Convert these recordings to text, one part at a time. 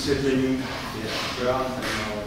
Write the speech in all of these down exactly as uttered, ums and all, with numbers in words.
vysvětlení je akorát zajímalo.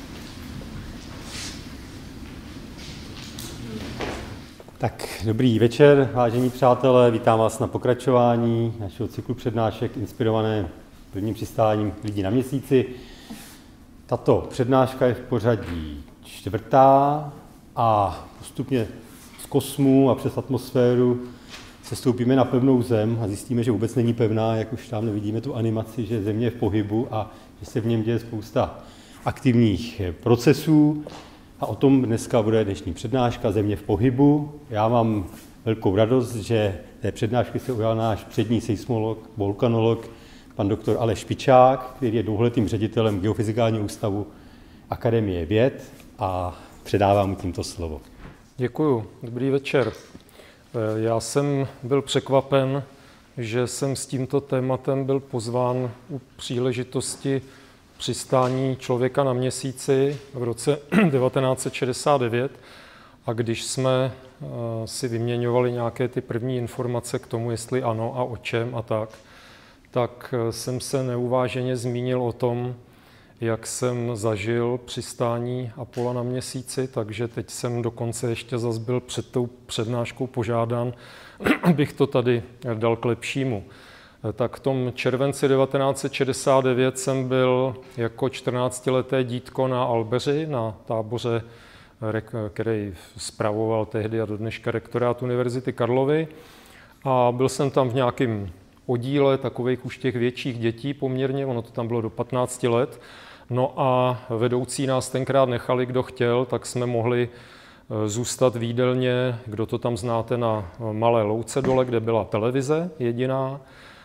Tak, dobrý večer, vážení přátelé, vítám vás na pokračování našeho cyklu přednášek inspirované prvním přistáním lidí na měsíci. Tato přednáška je v pořadí čtvrtá a postupně z kosmu a přes atmosféru sestoupíme na pevnou zem a zjistíme, že vůbec není pevná, jak už tam vidíme tu animaci, že Země je v pohybu a že se v něm děje spousta aktivních procesů. A o tom dneska bude dnešní přednáška Země v pohybu. Já mám velkou radost, že té přednášky se ujal náš přední seismolog, vulkanolog, pan doktor Aleš Špičák, který je dlouholetým ředitelem Geofyzikálního ústavu Akademie věd, a předávám mu tímto slovo. Děkuju. Dobrý večer. Já jsem byl překvapen, že jsem s tímto tématem byl pozván u příležitosti přistání člověka na měsíci v roce devatenáct set šedesát devět, a když jsme si vyměňovali nějaké ty první informace k tomu, jestli ano a o čem a tak, tak jsem se neuváženě zmínil o tom, jak jsem zažil přistání Apolla na měsíci, takže teď jsem dokonce ještě zas byl před tou přednáškou požádán, abych to tady dal k lepšímu. Tak v tom červenci devatenáct set šedesát devět jsem byl jako čtrnáctileté dítko na Albeři, na táboře, který spravoval tehdy a do dneška rektorát Univerzity Karlovy. A byl jsem tam v nějakém oddíle takových už těch větších dětí poměrně, ono to tam bylo do patnácti let. No a vedoucí nás tenkrát nechali, kdo chtěl, tak jsme mohli zůstat v jídelně, kdo to tam znáte, na Malé Louce dole, kde byla televize jediná.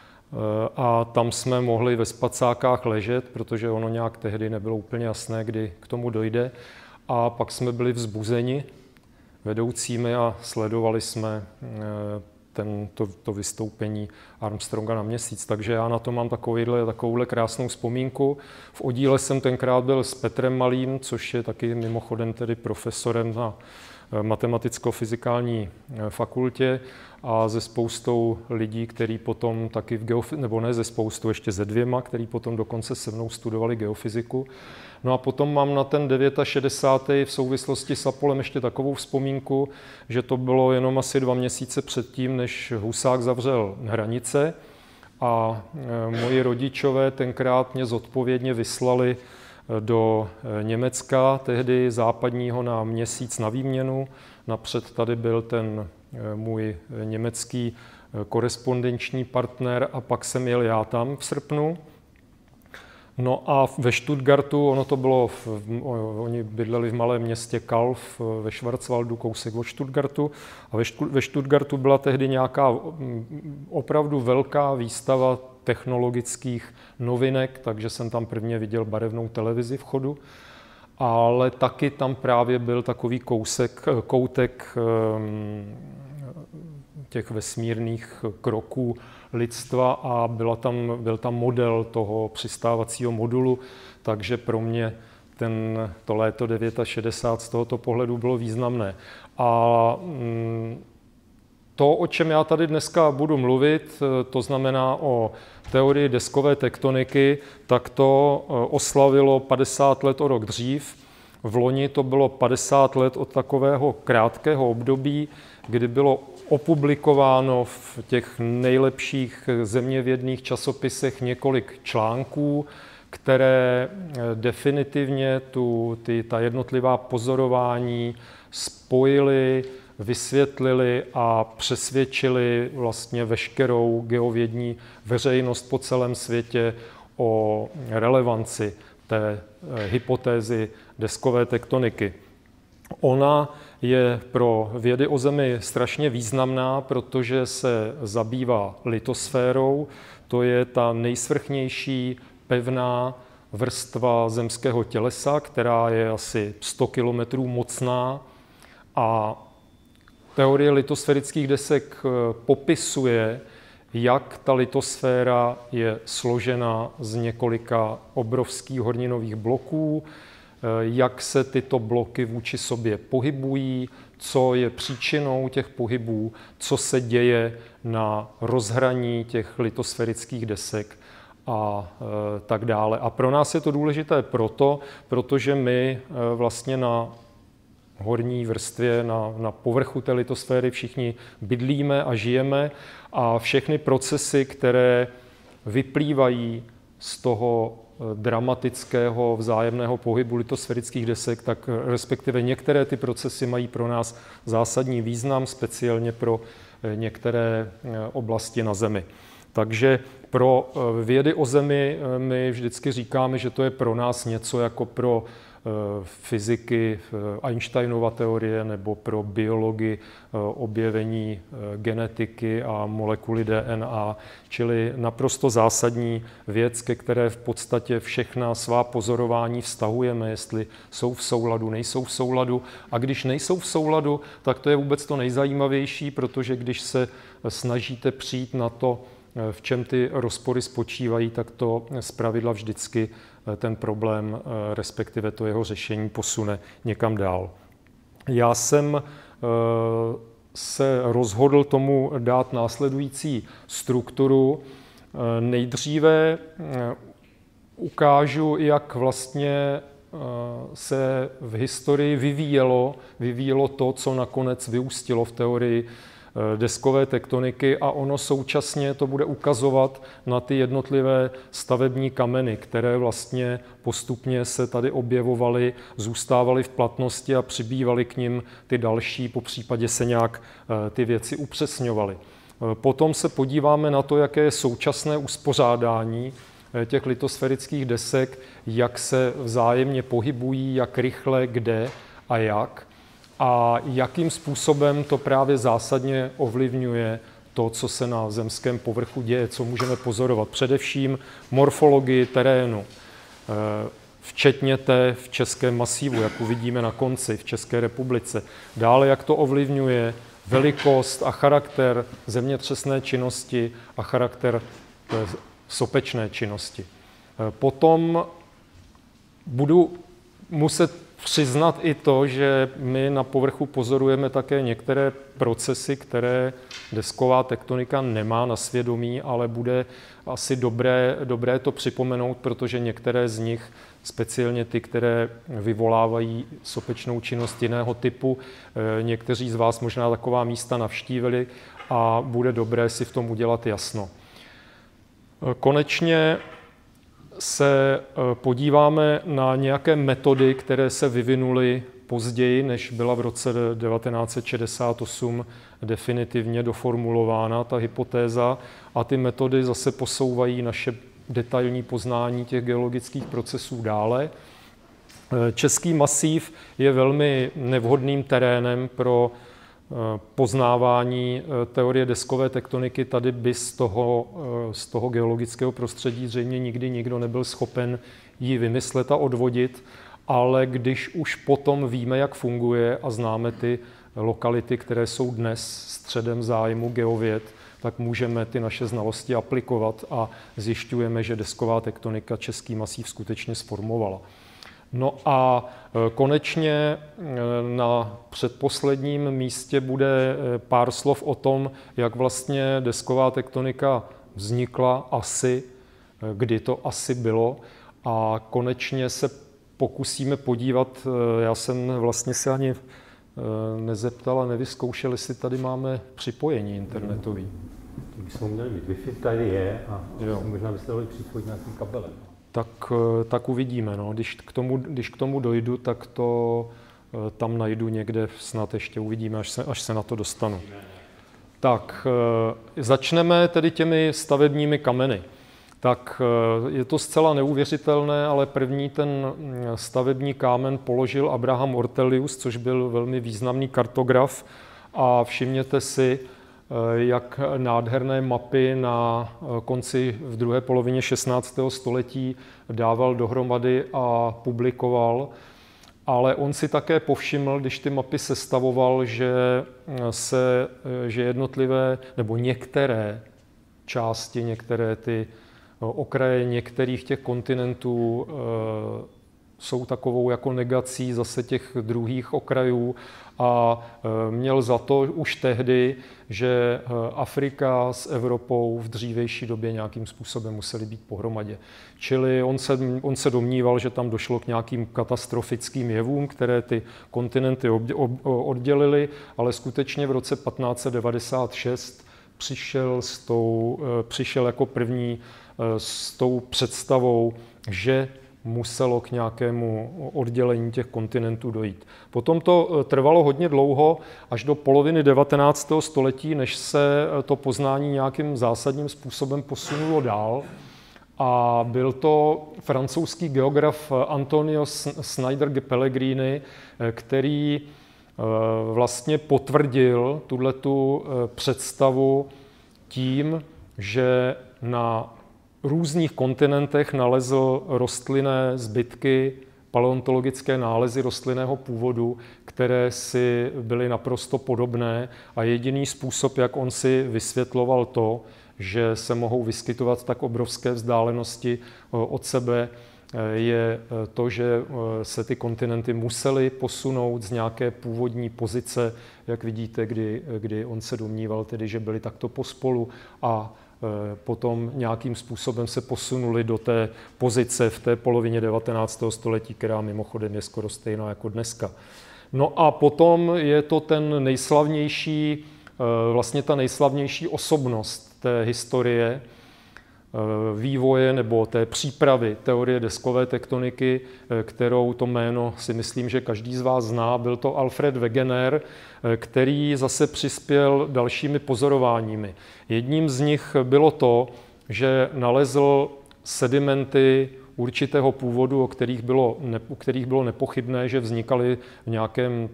A tam jsme mohli ve spacákách ležet, protože ono nějak tehdy nebylo úplně jasné, kdy k tomu dojde. A pak jsme byli vzbuzeni vedoucími a sledovali jsme ten, to, to vystoupení Armstronga na měsíc. Takže já na to mám takovouhle, takovouhle krásnou vzpomínku. V oddíle jsem tenkrát byl s Petrem Malým, což je taky mimochodem tedy profesorem na matematicko-fyzikální fakultě, a ze spoustou lidí, kteří potom taky v geofyziku, nebo ne ze spoustou, ještě ze dvěma, kteří potom dokonce se mnou studovali geofyziku. No a potom mám na ten šedesátý devátý v souvislosti s Apollem ještě takovou vzpomínku, že to bylo jenom asi dva měsíce předtím, než Husák zavřel hranice, a moji rodičové tenkrát mě zodpovědně vyslali do Německa, tehdy západního, na měsíc na výměnu. Napřed tady byl ten můj německý korespondenční partner a pak jsem jel já tam v srpnu. No a ve Stuttgartu, ono to bylo, v, oni bydleli v malém městě Kalf ve Schwarzwaldu, kousek od Stuttgartu, a ve, ve Stuttgartu byla tehdy nějaká opravdu velká výstava technologických novinek, takže jsem tam prvně viděl barevnou televizi v chodu, ale taky tam právě byl takový kousek, koutek těch vesmírných kroků lidstva a byla tam, byl tam model toho přistávacího modulu, takže pro mě ten, to léto šedesát devět z tohoto pohledu bylo významné. A to, o čem já tady dneska budu mluvit, to znamená o teorii deskové tektoniky, tak to oslavilo padesát let o rok dřív. V loni to bylo padesát let od takového krátkého období, kdy bylo opublikováno v těch nejlepších zeměvědných časopisech několik článků, které definitivně tu, ty, ta jednotlivá pozorování spojily, vysvětlili a přesvědčili vlastně veškerou geovědní veřejnost po celém světě o relevanci té hypotézy deskové tektoniky. Ona je pro vědy o Zemi strašně významná, protože se zabývá litosférou. To je ta nejsvrchnější pevná vrstva zemského tělesa, která je asi sto kilometrů mocná. A teorie litosférických desek popisuje, jak ta litosféra je složena z několika obrovských horninových bloků, jak se tyto bloky vůči sobě pohybují, co je příčinou těch pohybů, co se děje na rozhraní těch litosférických desek. a tak dále. A pro nás je to důležité proto, protože my vlastně na horní vrstvě, na, na povrchu té litosféry všichni bydlíme a žijeme a všechny procesy, které vyplývají z toho dramatického vzájemného pohybu litosférických desek, tak respektive některé ty procesy mají pro nás zásadní význam, speciálně pro některé oblasti na Zemi. Takže pro vědy o Zemi my vždycky říkáme, že to je pro nás něco jako pro fyziky Einsteinova teorie nebo pro biologii objevení genetiky a molekuly D N A, čili naprosto zásadní věc, ke které v podstatě všechna svá pozorování vztahujeme, jestli jsou v souladu, nejsou v souladu. A když nejsou v souladu, tak to je vůbec to nejzajímavější, protože když se snažíte přijít na to, v čem ty rozpory spočívají, tak to zpravidla vždycky ten problém, respektive to jeho řešení posune někam dál. Já jsem se rozhodl tomu dát následující strukturu. Nejdříve ukážu, jak vlastně se v historii vyvíjelo, vyvíjelo to, co nakonec vyústilo v teorii deskové tektoniky a ono současně to bude ukazovat na ty jednotlivé stavební kameny, které vlastně postupně se tady objevovaly, zůstávaly v platnosti a přibývaly k nim ty další, po případě se nějak ty věci upřesňovaly. Potom se podíváme na to, jaké je současné uspořádání těch litosférických desek, jak se vzájemně pohybují, jak rychle, kde a jak. A jakým způsobem to právě zásadně ovlivňuje to, co se na zemském povrchu děje, co můžeme pozorovat. Především morfologii terénu, včetně té v českém masívu, jak uvidíme na konci v České republice. Dále, jak to ovlivňuje velikost a charakter zemětřesné činnosti a charakter sopečné činnosti. Potom budu muset přiznat i to, že my na povrchu pozorujeme také některé procesy, které desková tektonika nemá na svědomí, ale bude asi dobré, dobré to připomenout, protože některé z nich, speciálně ty, které vyvolávají sopečnou činnost jiného typu, někteří z vás možná taková místa navštívili a bude dobré si v tom udělat jasno. Konečně se podíváme na nějaké metody, které se vyvinuly později, než byla v roce devatenáct set šedesát osm definitivně doformulována ta hypotéza, a ty metody zase posouvají naše detailní poznání těch geologických procesů dále. Český masív je velmi nevhodným terénem pro poznávání teorie deskové tektoniky. Tady by z toho, z toho geologického prostředí zřejmě nikdy nikdo nebyl schopen ji vymyslet a odvodit, ale když už potom víme, jak funguje a známe ty lokality, které jsou dnes středem zájmu geověd, tak můžeme ty naše znalosti aplikovat a zjišťujeme, že desková tektonika český masív skutečně zformovala. No a konečně na předposledním místě bude pár slov o tom, jak vlastně desková tektonika vznikla asi, kdy to asi bylo, a konečně se pokusíme podívat, já jsem vlastně se ani nezeptal a nevyzkoušel, jestli tady máme připojení internetový. Bychom měli mít Wi-Fi, tady je a jo. Možná byste dali připojit nějakým kabelem. Tak, tak uvidíme. No. Když, k tomu, když k tomu dojdu, tak to tam najdu někde, snad ještě uvidíme, až se, až se na to dostanu. Tak, začneme tedy těmi stavebními kameny. Tak je to zcela neuvěřitelné, ale první ten stavební kámen položil Abraham Ortelius, což byl velmi významný kartograf, a všimněte si, jak nádherné mapy na konci v druhé polovině šestnáctého století dával dohromady a publikoval. Ale on si také povšiml, když ty mapy sestavoval, že, se, že jednotlivé nebo některé části, některé ty okraje některých těch kontinentů jsou takovou jako negací zase těch druhých okrajů a měl za to už tehdy, že Afrika s Evropou v dřívější době nějakým způsobem musely být pohromadě. Čili on se, on se domníval, že tam došlo k nějakým katastrofickým jevům, které ty kontinenty oddělily, ale skutečně v roce patnáct set devadesát šest přišel, s tou, přišel jako první s tou představou, že muselo k nějakému oddělení těch kontinentů dojít. Potom to trvalo hodně dlouho, až do poloviny devatenáctého století, než se to poznání nějakým zásadním způsobem posunulo dál. A byl to francouzský geograf Antonio Snyder Pellegrini, který vlastně potvrdil tuhletu představu tím, že na různých kontinentech nalezl rostlinné zbytky, paleontologické nálezy rostlinného původu, které si byly naprosto podobné a jediný způsob, jak on si vysvětloval to, že se mohou vyskytovat tak obrovské vzdálenosti od sebe, je to, že se ty kontinenty musely posunout z nějaké původní pozice, jak vidíte, kdy, kdy on se domníval tedy, že byly takto pospolu a potom nějakým způsobem se posunuli do té pozice v té polovině devatenáctého století, která mimochodem je skoro stejná jako dneska. No a potom je to ten nejslavnější, vlastně ta nejslavnější osobnost té historie vývoje nebo té přípravy teorie deskové tektoniky, kterou to jméno si myslím, že každý z vás zná. Byl to Alfred Wegener, který zase přispěl dalšími pozorováními. Jedním z nich bylo to, že nalezl sedimenty určitého původu, o kterých bylo, u kterých bylo nepochybné, že vznikaly v nějakém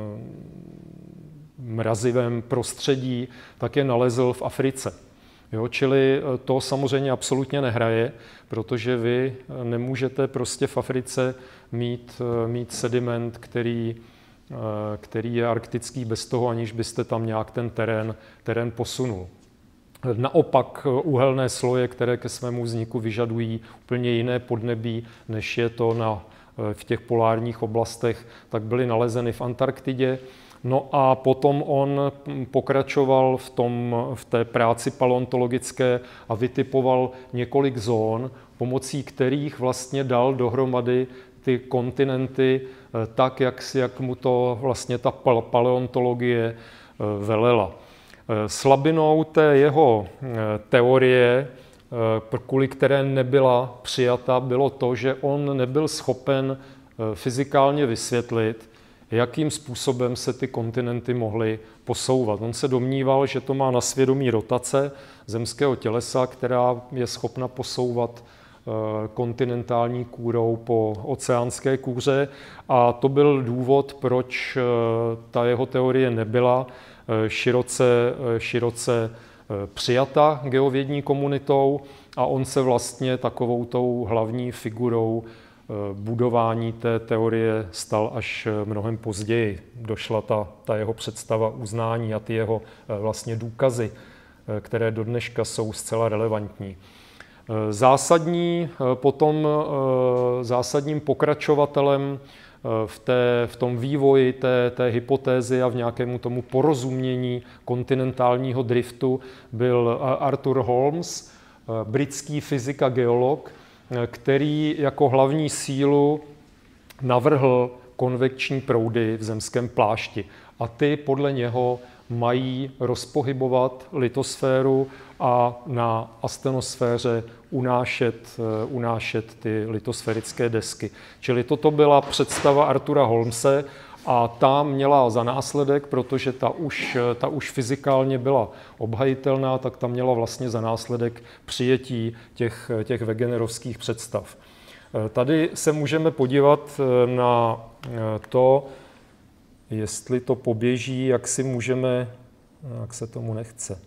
mrazivém prostředí, tak je nalezl v Africe. Jo, čili to samozřejmě absolutně nehraje, protože vy nemůžete prostě v Africe mít, mít sediment, který, který je arktický bez toho, aniž byste tam nějak ten terén, terén posunul. Naopak uhelné sloje, které ke svému vzniku vyžadují úplně jiné podnebí, než je to na, v těch polárních oblastech, tak byly nalezeny v Antarktidě. No a potom on pokračoval v, tom, v té práci paleontologické a vytipoval několik zón, pomocí kterých vlastně dal dohromady ty kontinenty tak, jak, jak mu to vlastně ta paleontologie velela. Slabinou té jeho teorie, kvůli které nebyla přijata, bylo to, že on nebyl schopen fyzikálně vysvětlit, jakým způsobem se ty kontinenty mohly posouvat. On se domníval, že to má na svědomí rotace zemského tělesa, která je schopna posouvat kontinentální kůrou po oceánské kůře a to byl důvod, proč ta jeho teorie nebyla široce, široce přijata geovědní komunitou a on se vlastně takovou tou hlavní figurou budování té teorie stal až mnohem později. Došla ta, ta jeho představa uznání a ty jeho vlastně důkazy, které do dneška jsou zcela relevantní. Zásadní, potom zásadním pokračovatelem v, té, v tom vývoji té, té hypotézy a v nějakému tomu porozumění kontinentálního driftu byl Arthur Holmes, britský fyzik a geolog, který jako hlavní sílu navrhl konvekční proudy v zemském plášti. A ty podle něho mají rozpohybovat litosféru a na astenosféře unášet, unášet ty litosférické desky. Čili toto byla představa Artura Holmese a ta měla za následek, protože ta už, ta už fyzikálně byla obhajitelná, tak ta měla vlastně za následek přijetí těch, těch wegenerovských představ. Tady se můžeme podívat na to, jestli to poběží, jak si můžeme, jak se tomu nechce.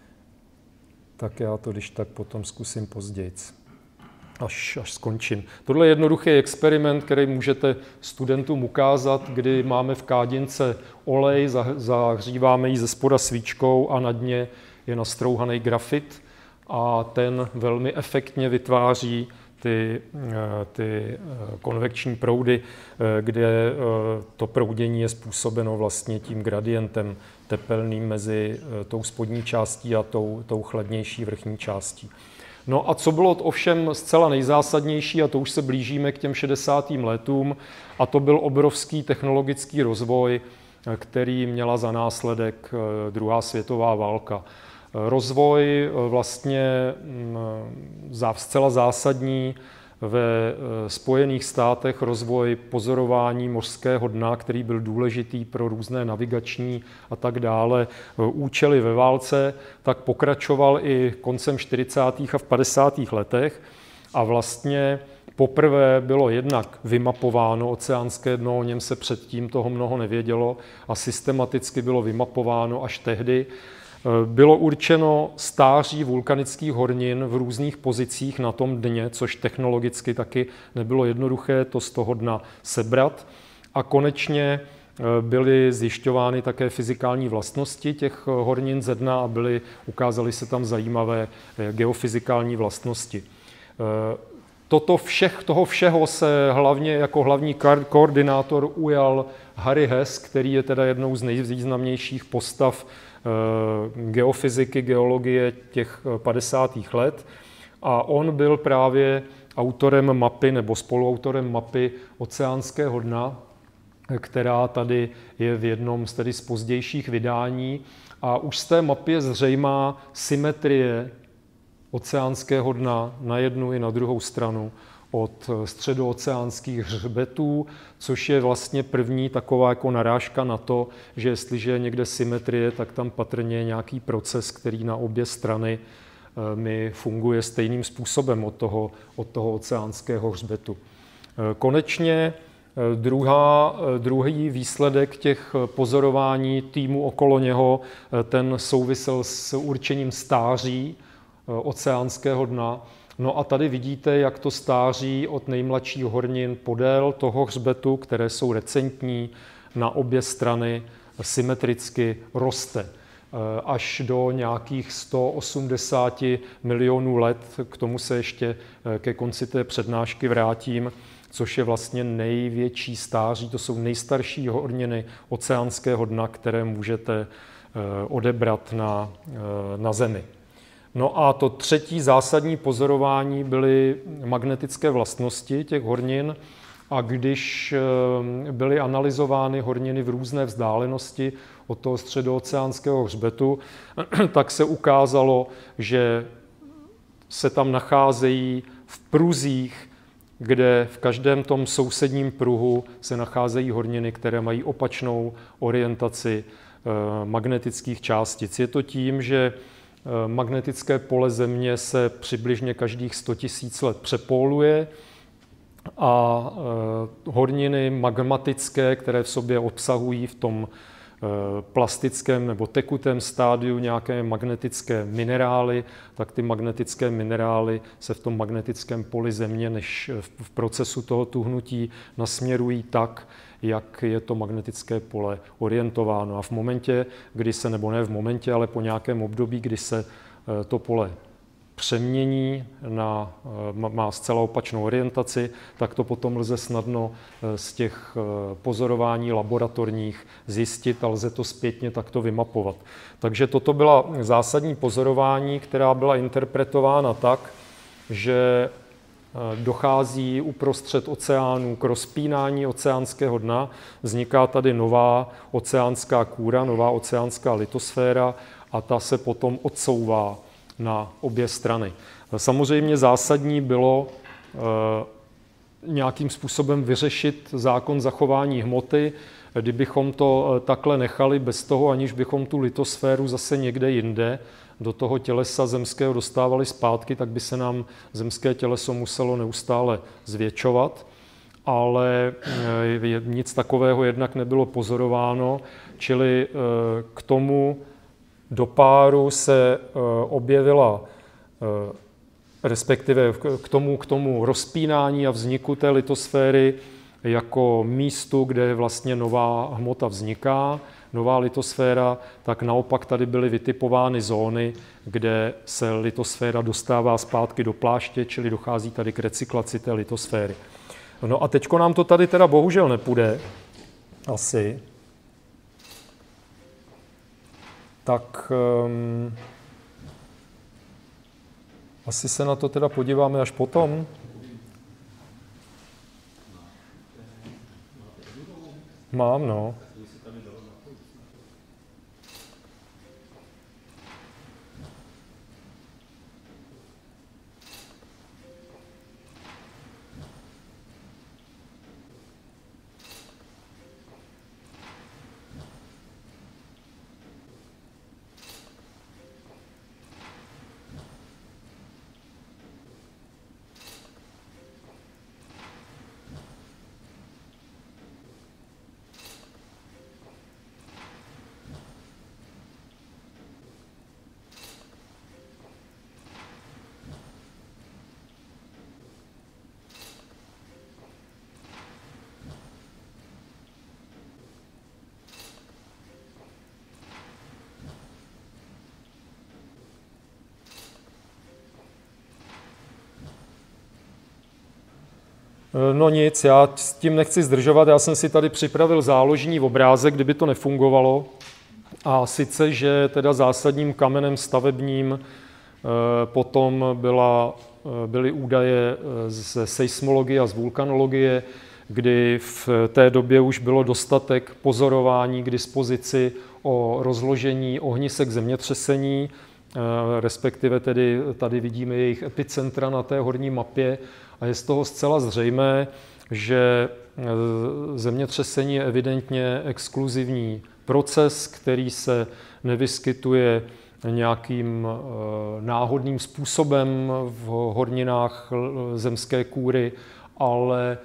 Tak já to když tak potom zkusím později, až, až skončím. Tohle je jednoduchý experiment, který můžete studentům ukázat, kdy máme v kádince olej, zahříváme ji ze spoda svíčkou a na dně je nastrouhaný grafit a ten velmi efektně vytváří ty, ty konvekční proudy, kde to proudění je způsobeno vlastně tím gradientem tepelným mezi tou spodní částí a tou, tou chladnější vrchní částí. No a co bylo ovšem zcela nejzásadnější, a to už se blížíme k těm šedesátým letům, a to byl obrovský technologický rozvoj, který měla za následek druhá světová válka. Rozvoj vlastně zcela zásadní ve Spojených státech, rozvoj pozorování mořského dna, který byl důležitý pro různé navigační a tak dále účely ve válce, tak pokračoval i koncem čtyřicátých a v padesátých letech a vlastně poprvé bylo jednak vymapováno oceánské dno, o něm se předtím toho mnoho nevědělo a systematicky bylo vymapováno až tehdy. Bylo určeno stáří vulkanických hornin v různých pozicích na tom dně, což technologicky taky nebylo jednoduché to z toho dna sebrat. A konečně byly zjišťovány také fyzikální vlastnosti těch hornin ze dna a byly, ukázaly se tam zajímavé geofyzikální vlastnosti. Toto všech, toho všeho se hlavně jako hlavní koordinátor ujal Harry Hess, který je teda jednou z nejvýznamnějších postav geofyziky, geologie těch padesátých let. A on byl právě autorem mapy nebo spoluautorem mapy oceánského dna, která tady je v jednom z, tedy z pozdějších vydání. A už z té mapy je zřejmá symetrie oceánského dna na jednu i na druhou stranu od středooceánských hřbetů, což je vlastně první taková jako narážka na to, že jestliže je někde symetrie, tak tam patrně je nějaký proces, který na obě strany mi funguje stejným způsobem od toho, od toho oceánského hřbetu. Konečně druhá, druhý výsledek těch pozorování týmu okolo něho, ten souvisel s určením stáří oceánského dna. No a tady vidíte, jak to stáří od nejmladších hornin podél toho hřbetu, které jsou recentní, na obě strany symetricky roste. Až do nějakých sto osmdesát milionů let, k tomu se ještě ke konci té přednášky vrátím, což je vlastně největší stáří, to jsou nejstarší horniny oceánského dna, které můžete odebrat na, na Zemi. No a to třetí zásadní pozorování byly magnetické vlastnosti těch hornin a když byly analyzovány horniny v různé vzdálenosti od toho středooceánského hřbetu, tak se ukázalo, že se tam nacházejí v pruzích, kde v každém tom sousedním pruhu se nacházejí horniny, které mají opačnou orientaci magnetických částic. Je to tím, že magnetické pole Země se přibližně každých sto tisíc let přepóluje a horniny magmatické, které v sobě obsahují v tom plastickém nebo tekutém stádiu nějaké magnetické minerály, tak ty magnetické minerály se v tom magnetickém poli Země, než v procesu toho tuhnutí, nasměrují tak, jak je to magnetické pole orientováno. A v momentě, kdy se, nebo ne v momentě, ale po nějakém období, kdy se to pole přemění, na, má zcela opačnou orientaci, tak to potom lze snadno z těch pozorování laboratorních zjistit a lze to zpětně takto vymapovat. Takže toto byla zásadní pozorování, která byla interpretována tak, že dochází uprostřed oceánu k rozpínání oceánského dna, vzniká tady nová oceánská kůra, nová oceánská litosféra a ta se potom odsouvá na obě strany. Samozřejmě zásadní bylo e, nějakým způsobem vyřešit zákon zachování hmoty. Kdybychom to takhle nechali bez toho, aniž bychom tu litosféru zase někde jinde do toho tělesa zemského dostávali zpátky, tak by se nám zemské těleso muselo neustále zvětšovat. Ale e, nic takového jednak nebylo pozorováno, čili e, k tomu do páru se objevila, respektive k tomu, k tomu rozpínání a vzniku té litosféry jako místu, kde vlastně nová hmota vzniká, nová litosféra, tak naopak tady byly vytipovány zóny, kde se litosféra dostává zpátky do pláště, čili dochází tady k recyklaci té litosféry. No a teďko nám to tady teda bohužel nepůjde, asi. Tak um, asi se na to teda podíváme až potom. Mám, no. No nic, já s tím nechci zdržovat, já jsem si tady připravil záložní obrázek, kdyby to nefungovalo. A sice, že teda zásadním kamenem stavebním potom byla, byly údaje ze seismologie a z vulkanologie, kdy v té době už bylo dostatek pozorování k dispozici o rozložení ohnisek zemětřesení, respektive tedy tady vidíme jejich epicentra na té horní mapě a je z toho zcela zřejmé, že zemětřesení je evidentně exkluzivní proces, který se nevyskytuje nějakým náhodným způsobem v horninách zemské kůry, ale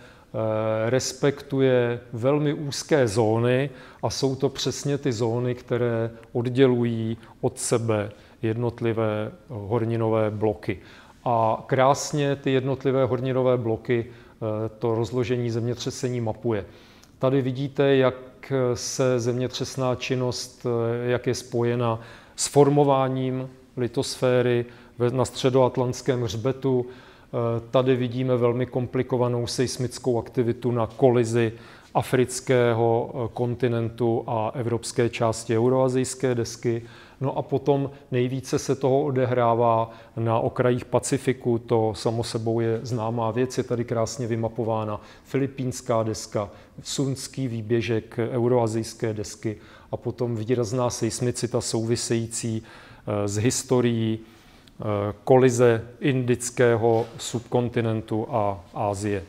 respektuje velmi úzké zóny a jsou to přesně ty zóny, které oddělují od sebe jednotlivé horninové bloky. A krásně ty jednotlivé horninové bloky to rozložení zemětřesení mapuje. Tady vidíte, jak se zemětřesná činnost, jak je spojena s formováním litosféry na středoatlantském hřbetu. Tady vidíme velmi komplikovanou seismickou aktivitu na kolizi afrického kontinentu a evropské části euroazijské desky. No a potom nejvíce se toho odehrává na okrajích Pacifiku, to samo sebou je známá věc, je tady krásně vymapována filipínská deska, sunský výběžek euroazijské desky a potom výrazná seismicita související s historií kolize indického subkontinentu a Asie.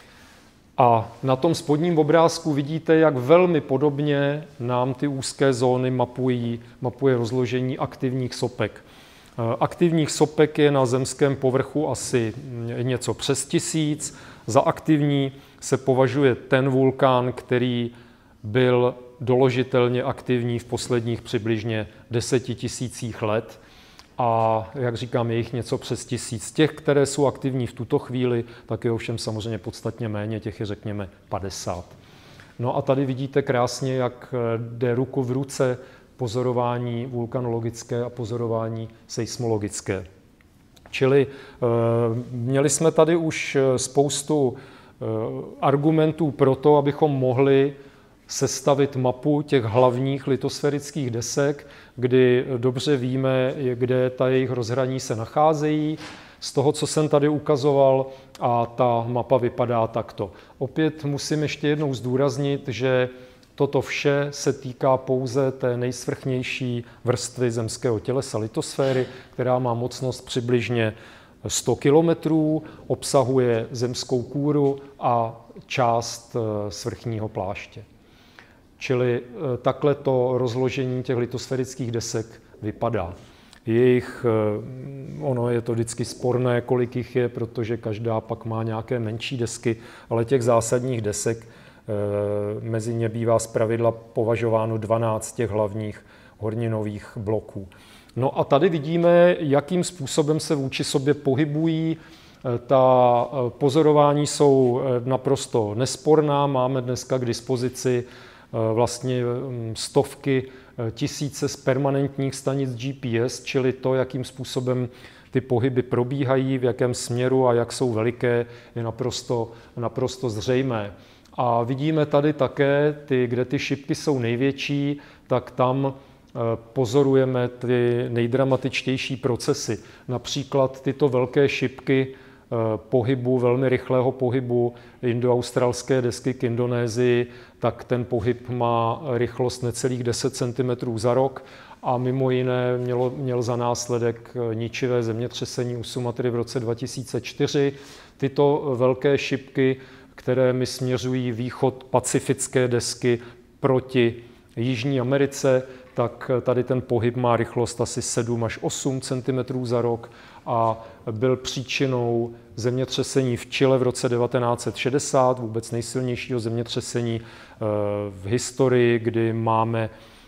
A na tom spodním obrázku vidíte, jak velmi podobně nám ty úzké zóny mapují, mapuje rozložení aktivních sopek. Aktivních sopek je na zemském povrchu asi něco přes tisíc. Za aktivní se považuje ten vulkán, který byl doložitelně aktivní v posledních přibližně deseti tisících let. A jak říkám, je jich něco přes tisíc. Těch, které jsou aktivní v tuto chvíli, tak je ovšem samozřejmě podstatně méně, těch je řekněme padesát. No a tady vidíte krásně, jak jde ruku v ruce pozorování vulkanologické a pozorování seismologické. Čili měli jsme tady už spoustu argumentů pro to, abychom mohli sestavit mapu těch hlavních litosférických desek, kdy dobře víme, kde ta jejich rozhraní se nacházejí. Z toho, co jsem tady ukazoval, a ta mapa vypadá takto. Opět musím ještě jednou zdůraznit, že toto vše se týká pouze té nejsvrchnější vrstvy zemského tělesa litosféry, která má mocnost přibližně sto kilometrů, obsahuje zemskou kůru a část svrchního pláště. Čili takhle to rozložení těch litosférických desek vypadá. Jejich, ono je to vždycky sporné, kolik jich je, protože každá pak má nějaké menší desky, ale těch zásadních desek mezi ně bývá zpravidla považováno dvanáct těch hlavních horninových bloků. No a tady vidíme, jakým způsobem se vůči sobě pohybují. Ta pozorování jsou naprosto nesporná. Máme dneska k dispozici vlastně stovky, tisíce z permanentních stanic G P S, čili to, jakým způsobem ty pohyby probíhají, v jakém směru a jak jsou veliké, je naprosto, naprosto zřejmé. A vidíme tady také, ty, kde ty šipky jsou největší, tak tam pozorujeme ty nejdramatičtější procesy. Například tyto velké šipky pohybu, velmi rychlého pohybu indoaustralské desky k Indonésii, tak ten pohyb má rychlost necelých deset centimetrů za rok a mimo jiné mělo, měl za následek ničivé zemětřesení u Sumatry v roce dva tisíce čtyři. Tyto velké šipky, které mi směřují východ pacifické desky proti Jižní Americe, tak tady ten pohyb má rychlost asi sedm až osm centimetrů za rok a byl příčinou zemětřesení v Chile v roce devatenáct set šedesát, vůbec nejsilnějšího zemětřesení v historii, kdy máme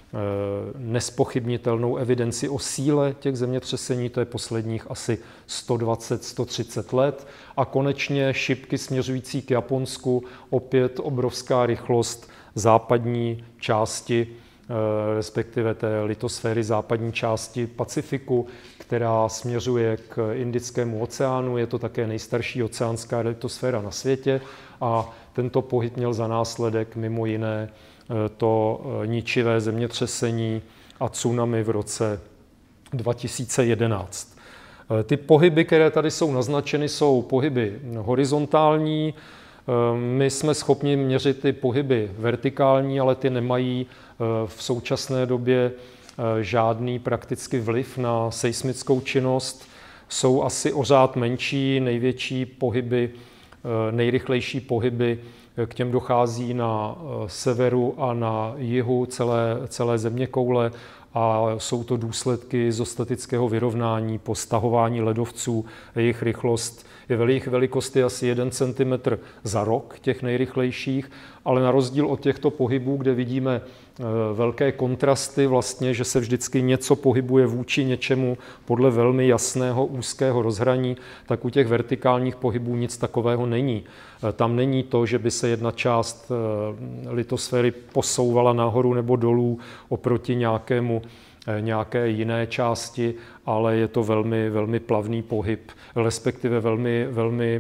nespochybnitelnou evidenci o síle těch zemětřesení, to je posledních asi sto dvacet až sto třicet let. A konečně šipky směřující k Japonsku, opět obrovská rychlost západní části, respektive té litosféry západní části Pacifiku, která směřuje k Indickému oceánu. Je to také nejstarší oceánská litosféra na světě a tento pohyb měl za následek mimo jiné to ničivé zemětřesení a tsunami v roce dva tisíce jedenáct. Ty pohyby, které tady jsou naznačeny, jsou pohyby horizontální. My jsme schopni měřit ty pohyby vertikální, ale ty nemají v současné době žádný prakticky vliv na seismickou činnost. Jsou asi o řád menší, největší pohyby, nejrychlejší pohyby, k těm dochází na severu a na jihu celé, celé zeměkoule a jsou to důsledky izostatického vyrovnání po stahování ledovců. Jejich rychlost je jejich velikost je asi jeden centimetr za rok, těch nejrychlejších, ale na rozdíl od těchto pohybů, kde vidíme velké kontrasty, vlastně, že se vždycky něco pohybuje vůči něčemu podle velmi jasného úzkého rozhraní, tak u těch vertikálních pohybů nic takového není. Tam není to, že by se jedna část litosféry posouvala nahoru nebo dolů oproti nějakému nějaké jiné části, ale je to velmi, velmi plavný pohyb, respektive velmi, velmi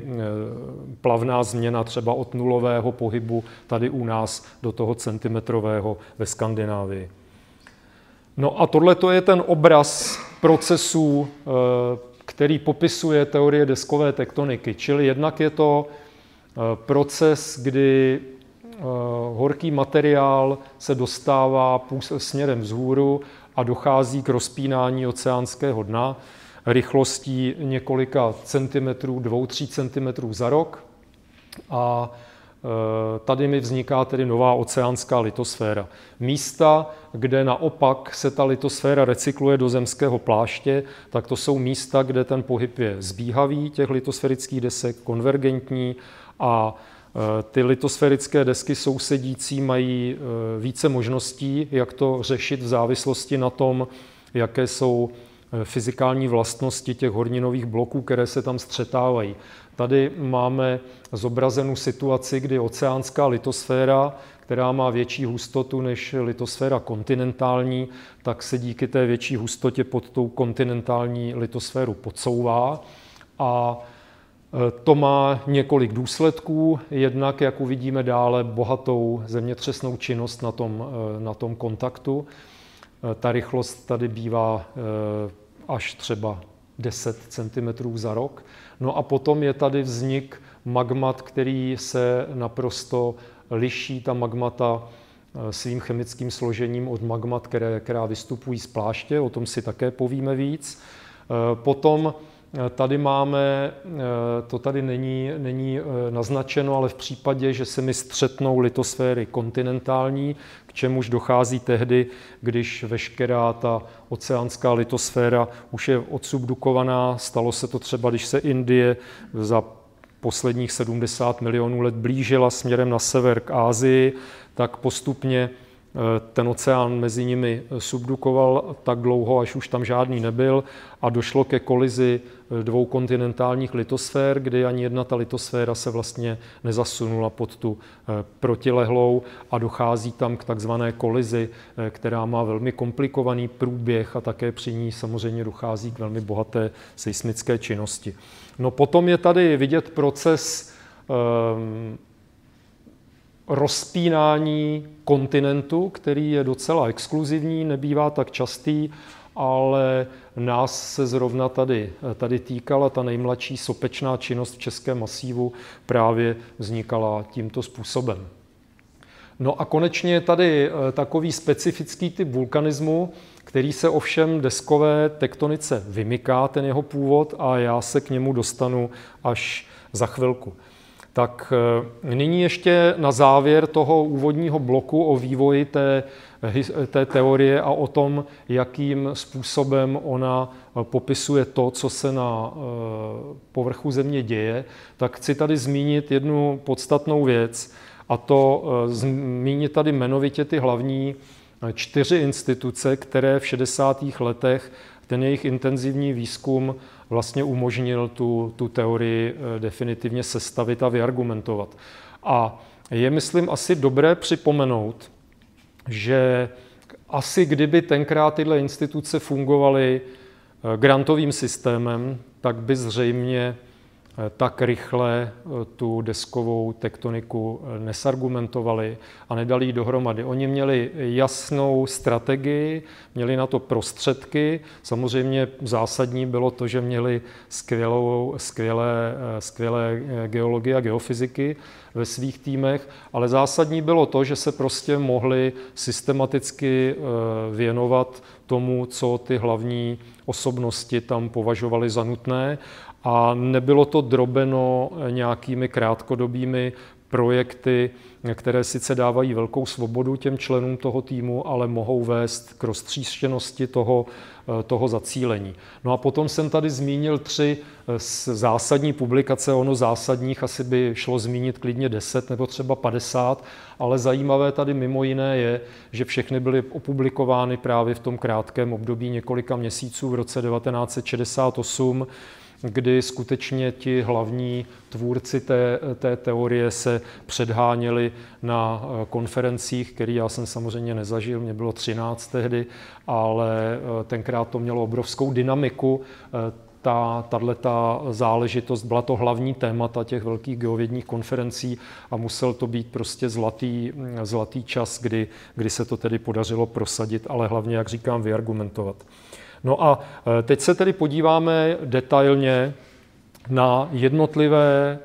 plavná změna třeba od nulového pohybu tady u nás do toho centimetrového ve Skandinávii. No a tohle je ten obraz procesů, který popisuje teorie deskové tektoniky, čili jednak je to proces, kdy horký materiál se dostává směrem vzhůru a dochází k rozpínání oceánského dna rychlostí několika centimetrů, dvou, tří centimetrů za rok. A tady mi vzniká tedy nová oceánská litosféra. Místa, kde naopak se ta litosféra recykluje do zemského pláště, tak to jsou místa, kde ten pohyb je zbíhavý, těch litosférických desek, konvergentní a ty litosférické desky sousedící mají více možností, jak to řešit v závislosti na tom, jaké jsou fyzikální vlastnosti těch horninových bloků, které se tam střetávají. Tady máme zobrazenou situaci, kdy oceánská litosféra, která má větší hustotu než litosféra kontinentální, tak se díky té větší hustotě pod tou kontinentální litosféru podsouvá. A to má několik důsledků, jednak, jak uvidíme dále, bohatou zemětřesnou činnost na tom, na tom kontaktu. Ta rychlost tady bývá až třeba deset centimetrů za rok. No a potom je tady vznik magmat, který se naprosto liší, ta magmata svým chemickým složením od magmat, které, která vystupují z pláště, o tom si také povíme víc. Potom tady máme, to tady není, není naznačeno, ale v případě, že se mi střetnou litosféry kontinentální, k čemuž dochází tehdy, když veškerá ta oceánská litosféra už je odsubdukovaná. Stalo se to třeba, když se Indie za posledních sedmdesát milionů let blížila směrem na sever k Asii, tak postupně ten oceán mezi nimi subdukoval tak dlouho, až už tam žádný nebyl a došlo ke kolizi dvou kontinentálních litosfér, kdy ani jedna ta litosféra se vlastně nezasunula pod tu protilehlou a dochází tam k takzvané kolizi, která má velmi komplikovaný průběh a také při ní samozřejmě dochází k velmi bohaté seismické činnosti. No potom je tady vidět proces um, rozpínání kontinentu, který je docela exkluzivní, nebývá tak častý, ale nás se zrovna tady, tady týkala ta nejmladší sopečná činnost v Českém masívu právě vznikala tímto způsobem. No a konečně je tady takový specifický typ vulkanismu, který se ovšem deskové tektonice vymyká, ten jeho původ, a já se k němu dostanu až za chvilku. Tak nyní ještě na závěr toho úvodního bloku o vývoji té, té teorie a o tom, jakým způsobem ona popisuje to, co se na povrchu Země děje, tak chci tady zmínit jednu podstatnou věc, a to zmínit tady jmenovitě ty hlavní čtyři instituce, které v šedesátých letech ten jejich intenzivní výzkum vlastně umožnil tu, tu teorii definitivně sestavit a vyargumentovat. A je, myslím, asi dobré připomenout, že asi kdyby tenkrát tyhle instituce fungovaly grantovým systémem, tak by zřejmě tak rychle tu deskovou tektoniku nesargumentovali a nedali ji dohromady. Oni měli jasnou strategii, měli na to prostředky. Samozřejmě zásadní bylo to, že měli skvělou, skvělé, skvělé geologie a geofyziky ve svých týmech, ale zásadní bylo to, že se prostě mohli systematicky věnovat tomu, co ty hlavní osobnosti tam považovali za nutné, a nebylo to drobeno nějakými krátkodobými projekty, které sice dávají velkou svobodu těm členům toho týmu, ale mohou vést k roztříštěnosti toho, toho zacílení. No a potom jsem tady zmínil tři zásadní publikace, ono zásadních asi by šlo zmínit klidně deset nebo třeba padesát, ale zajímavé tady mimo jiné je, že všechny byly opublikovány právě v tom krátkém období několika měsíců v roce devatenáct set šedesát osm, kdy skutečně ti hlavní tvůrci té, té teorie se předháněli na konferencích, které já jsem samozřejmě nezažil, mě bylo třináct tehdy, ale tenkrát to mělo obrovskou dynamiku. Ta, tato záležitost byla to hlavní témata těch velkých geovědních konferencí a musel to být prostě zlatý, zlatý čas, kdy, kdy se to tedy podařilo prosadit, ale hlavně, jak říkám, vyargumentovat. No a teď se tedy podíváme detailně na jednotlivé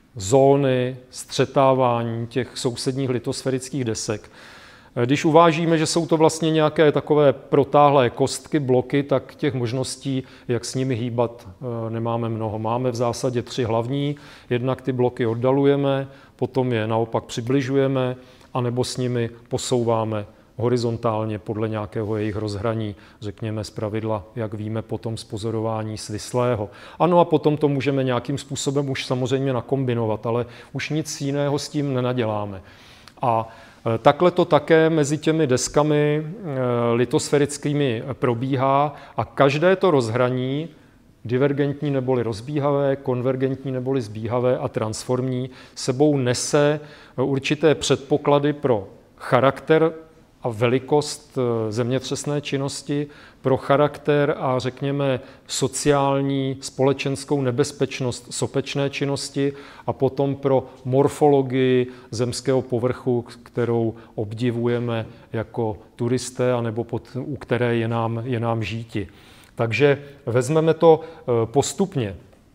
zóny střetávání těch sousedních litosférických desek. Když uvážíme, že jsou to vlastně nějaké takové protáhlé kostky, bloky, tak těch možností, jak s nimi hýbat, nemáme mnoho. Máme v zásadě tři hlavní, jednak ty bloky oddalujeme, potom je naopak přibližujeme, anebo s nimi posouváme horizontálně podle nějakého jejich rozhraní, řekněme zpravidla, jak víme potom z pozorování svislého. Ano, a potom to můžeme nějakým způsobem už samozřejmě nakombinovat, ale už nic jiného s tím nenaděláme. A takhle to také mezi těmi deskami litosférickými probíhá a každé to rozhraní, divergentní neboli rozbíhavé, konvergentní neboli zbíhavé a transformní, sebou nese určité předpoklady pro charakter a velikost zemětřesné činnosti, pro charakter a řekněme sociální, společenskou nebezpečnost sopečné činnosti a potom pro morfologii zemského povrchu, kterou obdivujeme jako turisté anebo pod, u které je nám, je nám žíti. Takže vezmeme to postupně.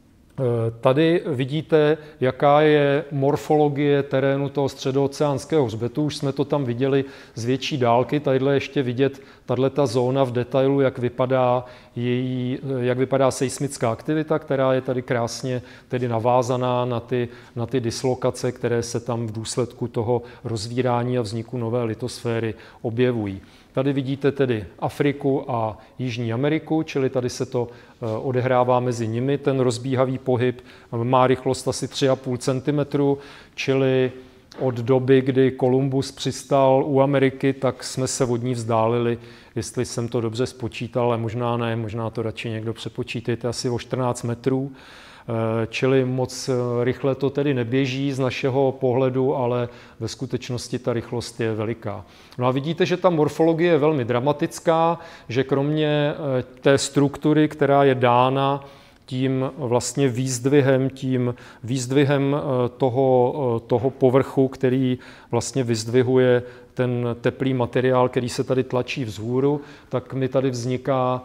Tady vidíte, jaká je morfologie terénu toho středooceánského hřbetu. Už jsme to tam viděli z větší dálky. Tadyhle ještě vidět tato zóna v detailu, jak vypadá, její, jak vypadá seismická aktivita, která je tady krásně tedy navázaná na ty, na ty dislokace, které se tam v důsledku toho rozvírání a vzniku nové litosféry objevují. Tady vidíte tedy Afriku a Jižní Ameriku, čili tady se to odehrává mezi nimi. Ten rozbíhavý pohyb má rychlost asi tři a půl centimetru, čili od doby, kdy Kolumbus přistál u Ameriky, tak jsme se od ní vzdálili, jestli jsem to dobře spočítal, ale možná ne, možná to radši někdo přepočítejte, asi o čtrnáct metrů. Čili moc rychle to tedy neběží z našeho pohledu, ale ve skutečnosti ta rychlost je veliká. No a vidíte, že ta morfologie je velmi dramatická, že kromě té struktury, která je dána tím vlastně výzdvihem, tím výzdvihem toho, toho povrchu, který vlastně vyzdvihuje ten teplý materiál, který se tady tlačí vzhůru, tak mi tady vzniká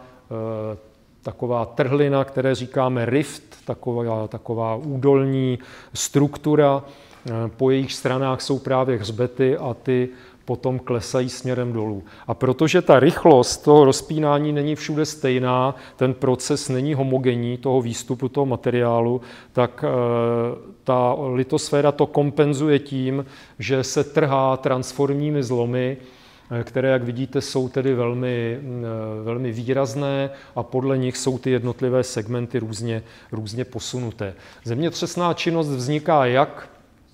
taková trhlina, které říkáme rift, taková, taková údolní struktura. Po jejich stranách jsou právě hřbety a ty potom klesají směrem dolů. A protože ta rychlost toho rozpínání není všude stejná, ten proces není homogenní toho výstupu toho materiálu, tak ta litosféra to kompenzuje tím, že se trhá transformními zlomy, které, jak vidíte, jsou tedy velmi, velmi výrazné a podle nich jsou ty jednotlivé segmenty různě, různě posunuté. Zemětřesná činnost vzniká jak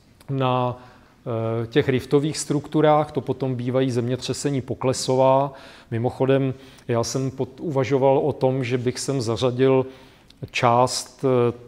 na těch riftových strukturách, to potom bývají zemětřesení poklesová. Mimochodem, já jsem pod, uvažoval o tom, že bych sem zařadil část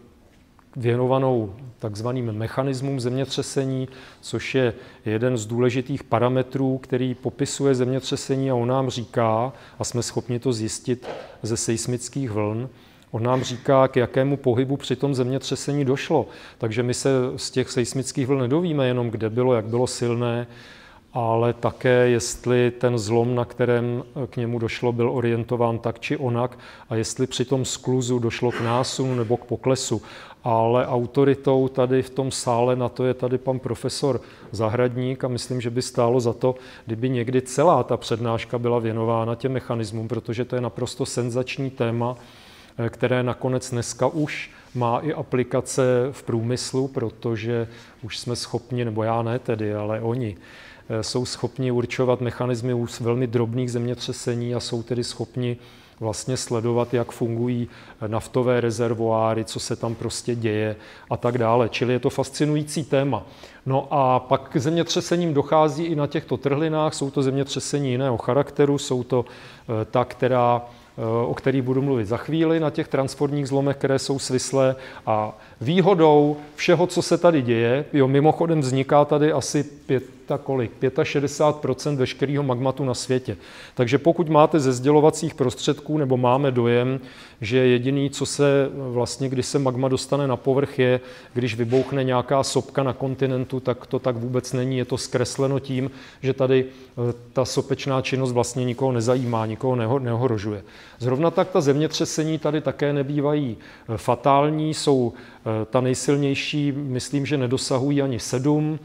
věnovanou takzvaným mechanismům zemětřesení, což je jeden z důležitých parametrů, který popisuje zemětřesení a on nám říká, a jsme schopni to zjistit ze seismických vln, on nám říká, k jakému pohybu při tom zemětřesení došlo. Takže my se z těch seismických vln nedovíme jenom, kde bylo, jak bylo silné, ale také, jestli ten zlom, na kterém k němu došlo, byl orientován tak či onak a jestli při tom skluzu došlo k násunu nebo k poklesu. Ale autoritou tady v tom sále na to je tady pan profesor Zahradník a myslím, že by stálo za to, kdyby někdy celá ta přednáška byla věnována těm mechanismům, protože to je naprosto senzační téma, které nakonec dneska už má i aplikace v průmyslu, protože už jsme schopni, nebo já ne tedy, ale oni, jsou schopni určovat mechanismy u velmi drobných zemětřesení a jsou tedy schopni vlastně sledovat, jak fungují naftové rezervoáry, co se tam prostě děje a tak dále. Čili je to fascinující téma. No a pak k zemětřesením dochází i na těchto trhlinách. Jsou to zemětřesení jiného charakteru, jsou to ta, která o kterých budu mluvit za chvíli, na těch transformních zlomech, které jsou svislé. A výhodou všeho, co se tady děje, jo, mimochodem vzniká tady asi pět, kolik, šedesát pět procent veškerého magmatu na světě. Takže pokud máte ze sdělovacích prostředků, nebo máme dojem, že jediný, co se vlastně, když se magma dostane na povrch, je, když vybouchne nějaká sopka na kontinentu, tak to tak vůbec není. Je to zkresleno tím, že tady ta sopečná činnost vlastně nikoho nezajímá, nikoho neohrožuje. Zrovna tak ta zemětřesení tady také nebývají fatální, jsou ta nejsilnější, myslím, že nedosahují ani sedm,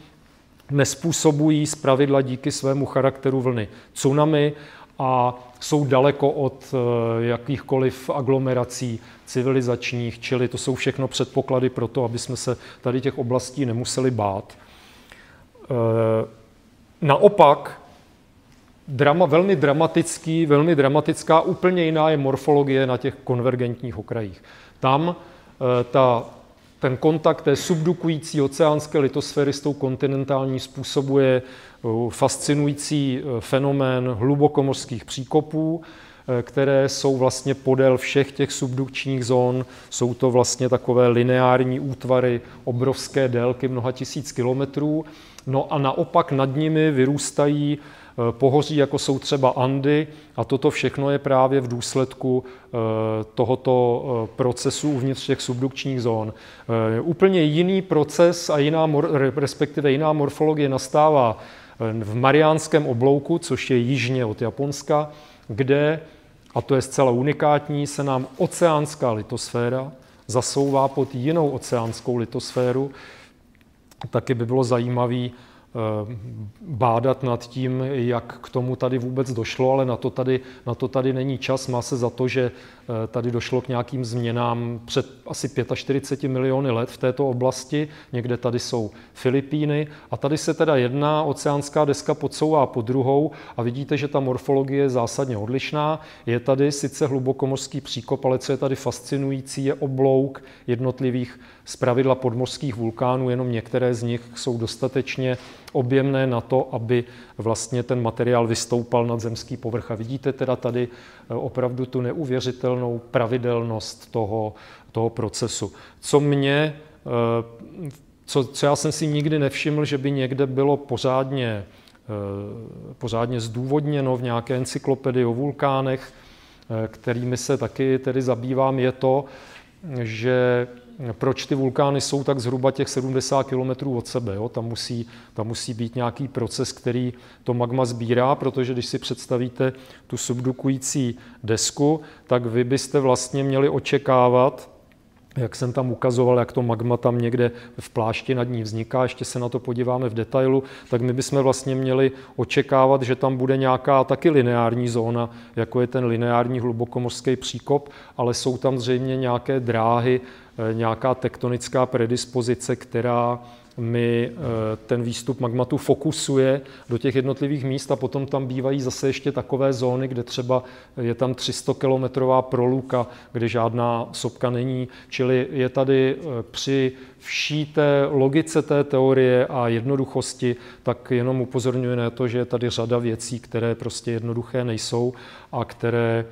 nespůsobují zpravidla díky svému charakteru vlny tsunami a jsou daleko od jakýchkoliv aglomerací civilizačních, čili to jsou všechno předpoklady pro to, aby jsme se tady těch oblastí nemuseli bát. Naopak, drama, velmi dramatický, velmi dramatická, úplně jiná je morfologie na těch konvergentních okrajích. Tam ta Ten kontakt té subdukující oceánské litosféry s tou kontinentální způsobuje fascinující fenomén hlubokomořských příkopů, které jsou vlastně podél všech těch subdukčních zón. Jsou to vlastně takové lineární útvary obrovské délky mnoha tisíc kilometrů. No a naopak nad nimi vyrůstají pohoří, jako jsou třeba Andy, a toto všechno je právě v důsledku tohoto procesu uvnitř těch subdukčních zón. Úplně jiný proces a jiná, respektive jiná morfologie nastává v Mariánském oblouku, což je jižně od Japonska, kde, a to je zcela unikátní, se nám oceánská litosféra zasouvá pod jinou oceánskou litosféru. Taky by bylo zajímavé bádat nad tím, jak k tomu tady vůbec došlo, ale na to tady, na to tady není čas. Má se za to, že tady došlo k nějakým změnám před asi čtyřiceti pěti miliony let v této oblasti. Někde tady jsou Filipíny a tady se teda jedna oceánská deska podsouvá po druhou a vidíte, že ta morfologie je zásadně odlišná. Je tady sice hlubokomořský příkop, ale co je tady fascinující, je oblouk jednotlivých zpravidla podmořských vulkánů, jenom některé z nich jsou dostatečně objemné na to, aby vlastně ten materiál vystoupal nad zemský povrch. A vidíte teda tady opravdu tu neuvěřitelnou pravidelnost toho, toho procesu. Co mě, co, co já jsem si nikdy nevšiml, že by někde bylo pořádně, pořádně zdůvodněno v nějaké encyklopedii o vulkánech, kterými se taky tedy zabývám, je to, že proč ty vulkány jsou tak zhruba těch sedmdesát kilometrů od sebe. Jo? Tam, musí, tam musí být nějaký proces, který to magma sbírá, protože když si představíte tu subdukující desku, tak vy byste vlastně měli očekávat, jak jsem tam ukazoval, jak to magma tam někde v plášti nad ní vzniká, ještě se na to podíváme v detailu, tak my bychom vlastně měli očekávat, že tam bude nějaká taky lineární zóna, jako je ten lineární hlubokomořský příkop, ale jsou tam zřejmě nějaké dráhy, nějaká tektonická predispozice, která mi ten výstup magmatu fokusuje do těch jednotlivých míst a potom tam bývají zase ještě takové zóny, kde třeba je tam tři sta kilometrová proluka, kde žádná sopka není. Čili je tady při vší té logice té teorie a jednoduchosti, tak jenom upozorňuje na to, že je tady řada věcí, které prostě jednoduché nejsou a které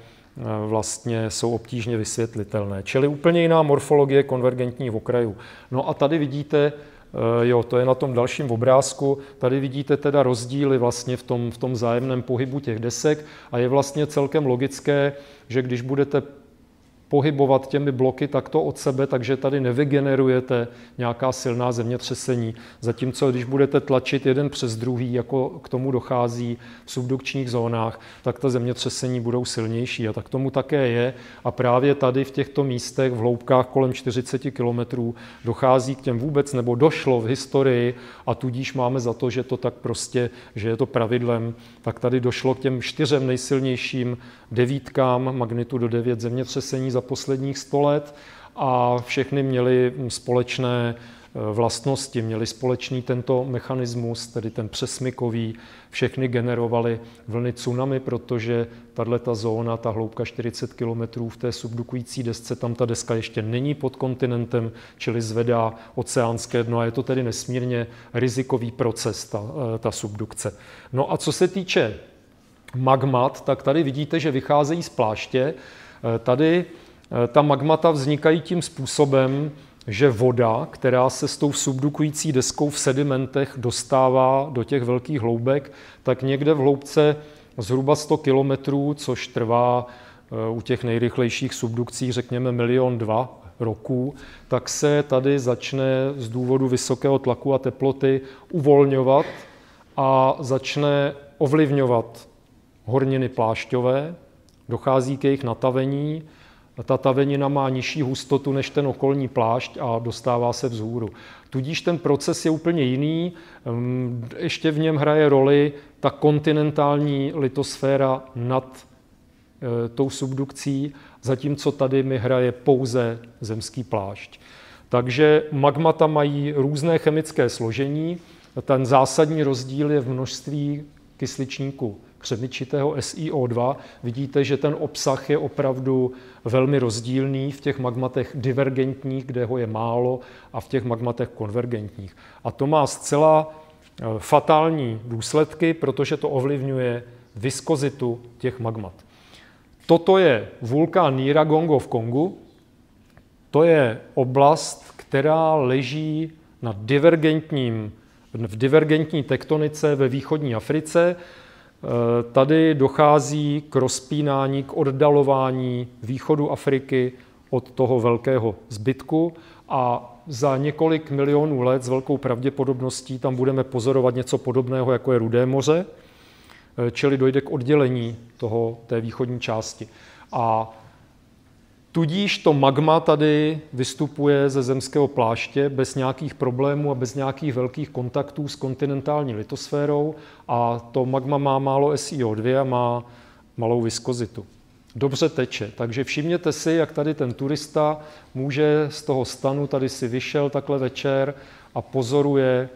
vlastně jsou obtížně vysvětlitelné. Čili úplně jiná morfologie konvergentních okrajů. No a tady vidíte, jo, to je na tom dalším obrázku, tady vidíte teda rozdíly vlastně v tom, v tom vzájemném pohybu těch desek a je vlastně celkem logické, že když budete pohybovat těmi bloky takto od sebe, takže tady nevygenerujete nějaká silná zemětřesení. Zatímco když budete tlačit jeden přes druhý, jako k tomu dochází v subdukčních zónách, tak ta zemětřesení budou silnější. A tak tomu také je. A právě tady v těchto místech v hloubkách kolem čtyřicet kilometrů dochází k těm vůbec, nebo došlo v historii, a tudíž máme za to, že to tak prostě, že je to pravidlem, tak tady došlo k těm čtyřem nejsilnějším devítkám magnitudo devět zemětřesení za posledních sto let a všechny měly společné vlastnosti, měly společný tento mechanismus, tedy ten přesmykový, všechny generovaly vlny tsunami, protože tato zóna, ta hloubka čtyřicet kilometrů v té subdukující desce, tam ta deska ještě není pod kontinentem, čili zvedá oceánské dno a je to tedy nesmírně rizikový proces, ta, ta subdukce. No a co se týče magmat, tak tady vidíte, že vycházejí z pláště. Tady ta magmata vznikají tím způsobem, že voda, která se s tou subdukující deskou v sedimentech dostává do těch velkých hloubek, tak někde v hloubce zhruba sto kilometrů, což trvá u těch nejrychlejších subdukcí, řekněme milion dva roků, tak se tady začne z důvodu vysokého tlaku a teploty uvolňovat a začne ovlivňovat horniny plášťové, dochází k jejich natavení, ta tavenina má nižší hustotu než ten okolní plášť a dostává se vzhůru. Tudíž ten proces je úplně jiný, ještě v něm hraje roli ta kontinentální litosféra nad e, tou subdukcí, zatímco tady mi hraje pouze zemský plášť. Takže magmata mají různé chemické složení, ten zásadní rozdíl je v množství kysličníku křemičitého S i O dva. Vidíte, že ten obsah je opravdu velmi rozdílný v těch magmatech divergentních, kde ho je málo, a v těch magmatech konvergentních. A to má zcela fatální důsledky, protože to ovlivňuje viskozitu těch magmat. Toto je vulkán Nyiragongo v Kongu. To je oblast, která leží na divergentním, v divergentní tektonice ve východní Africe. Tady dochází k rozpínání, k oddalování východu Afriky od toho velkého zbytku a za několik milionů let s velkou pravděpodobností tam budeme pozorovat něco podobného, jako je Rudé moře, čili dojde k oddělení toho, té východní části. A Tudíž to magma tady vystupuje ze zemského pláště bez nějakých problémů a bez nějakých velkých kontaktů s kontinentální litosférou a to magma má málo S I O dva a má malou viskozitu. Dobře teče, takže všimněte si, jak tady ten turista může z toho stanu, tady si vyšel takhle večer a pozoruje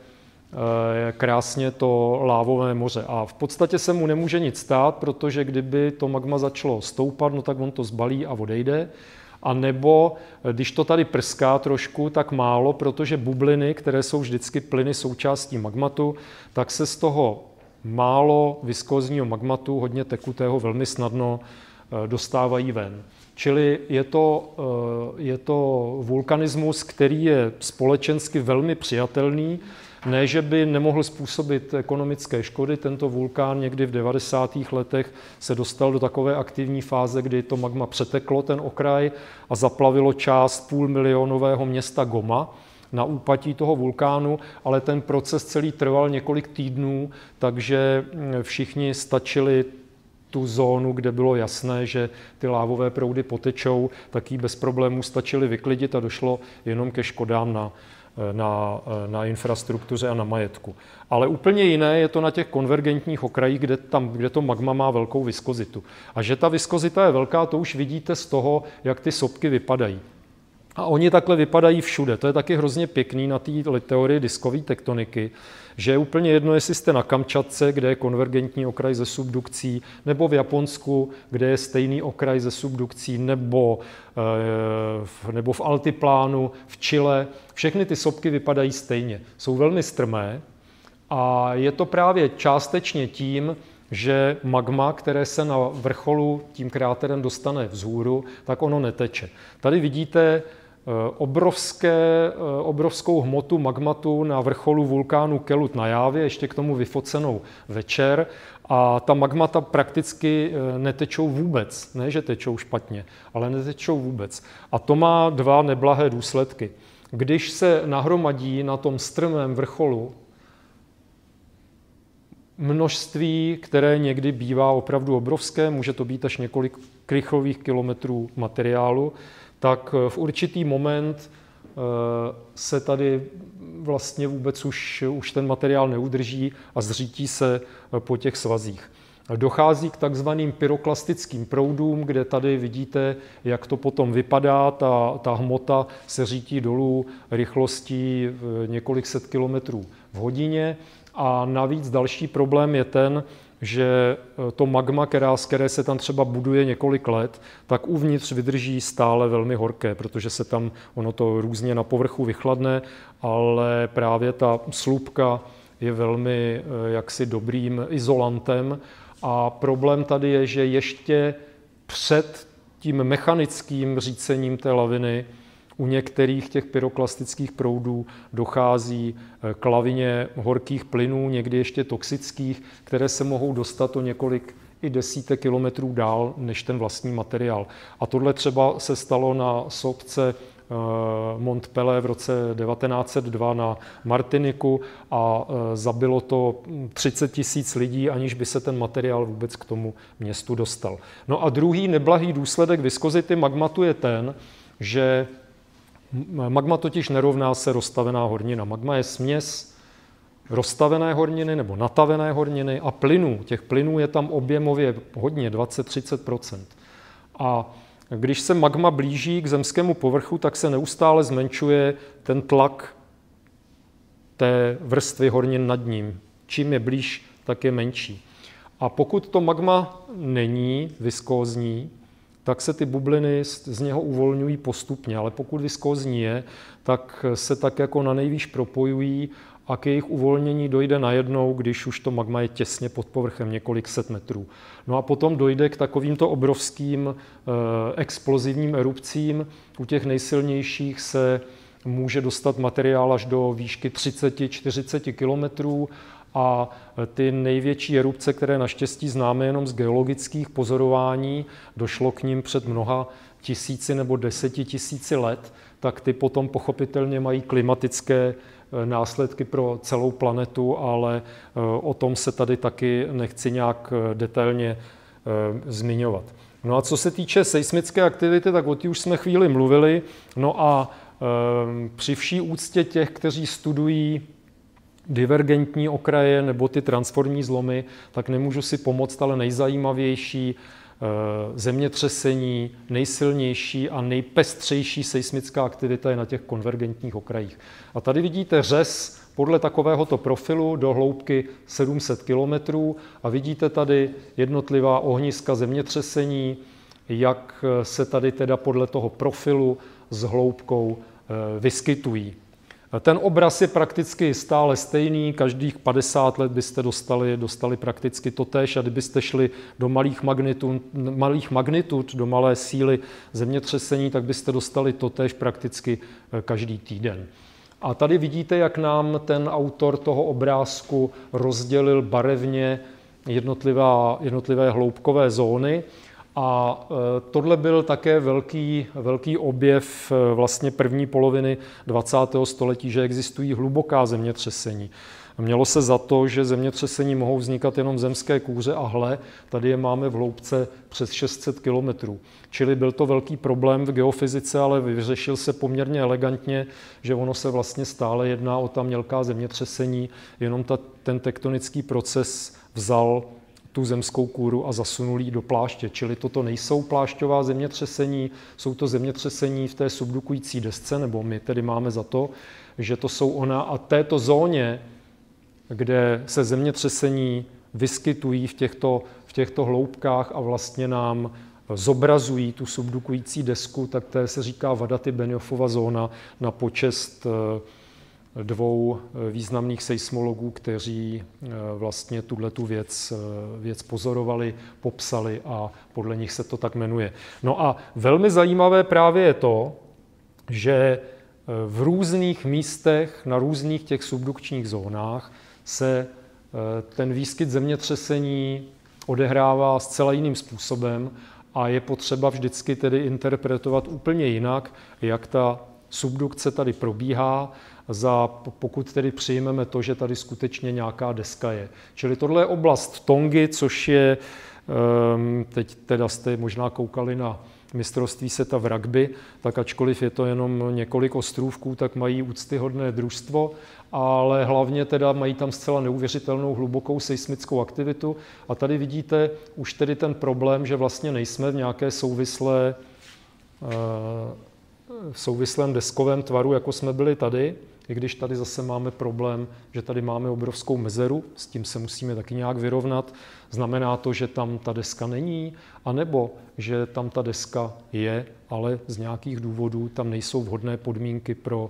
krásně to lávové moře. A v podstatě se mu nemůže nic stát, protože kdyby to magma začalo stoupat, no tak on to zbalí a odejde. A nebo když to tady prská trošku, tak málo, protože bubliny, které jsou vždycky plyny součástí magmatu, tak se z toho málo viskózního magmatu, hodně tekutého, velmi snadno dostávají ven. Čili je to, je to vulkanismus, který je společensky velmi přijatelný. Ne, že by nemohl způsobit ekonomické škody. Tento vulkán někdy v devadesátých letech se dostal do takové aktivní fáze, kdy to magma přeteklo ten okraj a zaplavilo část půlmilionového města Goma na úpatí toho vulkánu, ale ten proces celý trval několik týdnů, takže všichni stačili tu zónu, kde bylo jasné, že ty lávové proudy potečou, tak ji bez problémů stačili vyklidit a došlo jenom ke škodám na Na, na infrastruktuře a na majetku. Ale úplně jiné je to na těch konvergentních okrajích, kde, tam, kde to magma má velkou viskozitu. A že ta viskozita je velká, to už vidíte z toho, jak ty sopky vypadají. A oni takhle vypadají všude. To je taky hrozně pěkný na té teorii diskové tektoniky, že je úplně jedno, jestli jste na Kamčatce, kde je konvergentní okraj ze subdukcí, nebo v Japonsku, kde je stejný okraj ze subdukcí, nebo, nebo v altiplánu, v Chile. Všechny ty sopky vypadají stejně. Jsou velmi strmé a je to právě částečně tím, že magma, které se na vrcholu tím kráterem dostane vzhůru, tak ono neteče. Tady vidíte obrovské, obrovskou hmotu magmatu na vrcholu vulkánu Kelut na Jávě, ještě k tomu vyfocenou večer. A ta magmata prakticky netečou vůbec. Ne, že tečou špatně, ale netečou vůbec. A to má dva neblahé důsledky. Když se nahromadí na tom strmém vrcholu množství, které někdy bývá opravdu obrovské, může to být až několik krychlových kilometrů materiálu, tak v určitý moment se tady vlastně vůbec už, už ten materiál neudrží a zřítí se po těch svazích. Dochází k takzvaným pyroklastickým proudům, kde tady vidíte, jak to potom vypadá. Ta, ta hmota se řítí dolů rychlostí několik set kilometrů v hodině. A navíc další problém je ten, že to magma, která, které se tam třeba buduje několik let, tak uvnitř vydrží stále velmi horké, protože se tam ono to různě na povrchu vychladne, ale právě ta slupka je velmi jaksi dobrým izolantem. A problém tady je, že ještě před tím mechanickým řícením té laviny u některých těch pyroklastických proudů dochází k lavině horkých plynů, někdy ještě toxických, které se mohou dostat o několik i desítek kilometrů dál než ten vlastní materiál. A tohle třeba se stalo na sopce Mont Pelé v roce devatenáct set dva na Martiniku a zabilo to třicet tisíc lidí, aniž by se ten materiál vůbec k tomu městu dostal. No a druhý neblahý důsledek viskozity magmatu je ten, že magma totiž nerovná se roztavená hornina. Magma je směs roztavené horniny nebo natavené horniny a plynů. Těch plynů je tam objemově hodně, dvacet až třicet procent. A když se magma blíží k zemskému povrchu, tak se neustále zmenšuje ten tlak té vrstvy hornin nad ním. Čím je blíž, tak je menší. A pokud to magma není viskózní, tak se ty bubliny z něho uvolňují postupně, ale pokud viskózní je, tak se tak jako na nejvýš propojují a k jejich uvolnění dojde najednou, když už to magma je těsně pod povrchem, několik set metrů. No a potom dojde k takovýmto obrovským e, explozivním erupcím. U těch nejsilnějších se může dostat materiál až do výšky třicet až čtyřicet kilometrů a ty největší erupce, které naštěstí známe jenom z geologických pozorování, došlo k nim před mnoha tisíci nebo deseti tisíci let, tak ty potom pochopitelně mají klimatické následky pro celou planetu, ale o tom se tady taky nechci nějak detailně zmiňovat. No a co se týče seismické aktivity, tak o té už jsme chvíli mluvili. No a e, při vší úctě těch, kteří studují divergentní okraje nebo ty transformní zlomy, tak nemůžu si pomoct, ale nejzajímavější zemětřesení, nejsilnější a nejpestřejší seismická aktivita je na těch konvergentních okrajích. A tady vidíte řez podle takovéhoto profilu do hloubky sedm set kilometrů a vidíte tady jednotlivá ohniska zemětřesení, jak se tady teda podle toho profilu s hloubkou vyskytují. Ten obraz je prakticky stále stejný, každých padesát let byste dostali, dostali prakticky totéž a kdybyste šli do malých magnitud, malých magnitud, do malé síly zemětřesení, tak byste dostali totéž prakticky každý týden. A tady vidíte, jak nám ten autor toho obrázku rozdělil barevně jednotlivé, jednotlivé hloubkové zóny. A tohle byl také velký, velký objev vlastně první poloviny dvacátého století, že existují hluboká zemětřesení. Mělo se za to, že zemětřesení mohou vznikat jenom v zemské kůře a hle, tady je máme v hloubce přes šest set kilometrů. Čili byl to velký problém v geofyzice, ale vyřešil se poměrně elegantně, že ono se vlastně stále jedná o ta mělká zemětřesení, jenom ta, ten tektonický proces vzal tu zemskou kůru a zasunul ji do pláště. Čili toto nejsou plášťová zemětřesení, jsou to zemětřesení v té subdukující desce, nebo my tedy máme za to, že to jsou ona. A této zóně, kde se zemětřesení vyskytují v těchto, v těchto hloubkách a vlastně nám zobrazují tu subdukující desku, tak té se říká Vadaty-Benioffova zóna na počest dvou významných seismologů, kteří vlastně tuhletu věc, věc pozorovali, popsali a podle nich se to tak jmenuje. No a velmi zajímavé právě je to, že v různých místech, na různých těch subdukčních zónách se ten výskyt zemětřesení odehrává zcela jiným způsobem a je potřeba vždycky tedy interpretovat úplně jinak, jak ta subdukce tady probíhá, za, pokud tedy přijmeme to, že tady skutečně nějaká deska je. Čili tohle je oblast Tongy, což je, teď teda jste možná koukali na mistrovství světa v rugby, tak ačkoliv je to jenom několik ostrůvků, tak mají úctyhodné družstvo, ale hlavně teda mají tam zcela neuvěřitelnou hlubokou seismickou aktivitu. A tady vidíte už tedy ten problém, že vlastně nejsme v nějaké souvislé, v souvislém deskovém tvaru, jako jsme byli tady, i když tady zase máme problém, že tady máme obrovskou mezeru, s tím se musíme taky nějak vyrovnat. Znamená to, že tam ta deska není, anebo že tam ta deska je, ale z nějakých důvodů tam nejsou vhodné podmínky pro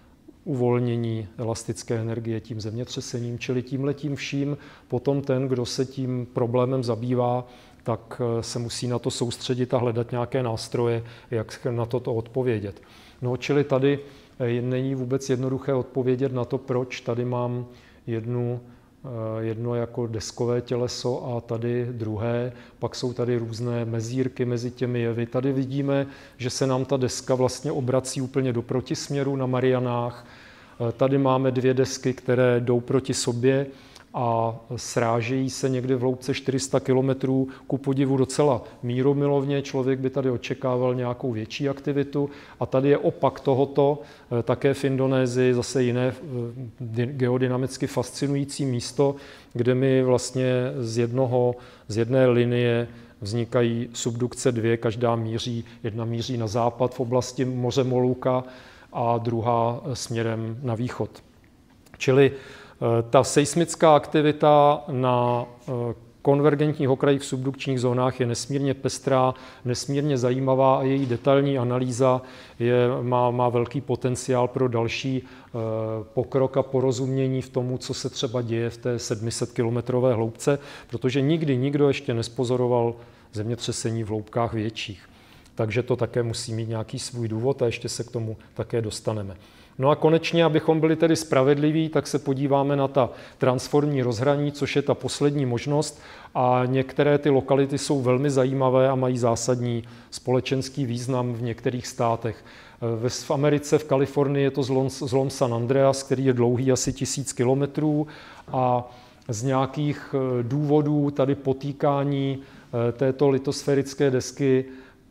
uvolnění elastické energie tím zemětřesením, čili tímhletím vším potom ten, kdo se tím problémem zabývá, tak se musí na to soustředit a hledat nějaké nástroje, jak na toto odpovědět. No, čili tady není vůbec jednoduché odpovědět na to, proč tady mám jednu, jedno jako deskové těleso a tady druhé. Pak jsou tady různé mezírky mezi těmi jevy. Tady vidíme, že se nám ta deska vlastně obrací úplně do protisměru na Marianách. Tady máme dvě desky, které jdou proti sobě a srážejí se někde v hloubce čtyři sta kilometrů, ku podivu docela mírumilovně. Člověk by tady očekával nějakou větší aktivitu. A tady je opak tohoto, také v Indonésii, zase jiné geodynamicky fascinující místo, kde mi vlastně z, jednoho, z jedné linie vznikají subdukce dvě, každá míří, jedna míří na západ v oblasti moře Moluka a druhá směrem na východ. Čili ta seismická aktivita na konvergentních okrajích v subdukčních zónách je nesmírně pestrá, nesmírně zajímavá a její detailní analýza je, má, má velký potenciál pro další pokrok a porozumění v tomu, co se třeba děje v té sedm set kilometrové hloubce, protože nikdy nikdo ještě nespozoroval zemětřesení v hloubkách větších. Takže to také musí mít nějaký svůj důvod a ještě se k tomu také dostaneme. No a konečně, abychom byli tedy spravedliví, tak se podíváme na ta transformní rozhraní, což je ta poslední možnost. A některé ty lokality jsou velmi zajímavé a mají zásadní společenský význam v některých státech. V Americe, v Kalifornii je to zlom, zlom San Andreas, který je dlouhý asi tisíc kilometrů a z nějakých důvodů tady potýkání této litosférické desky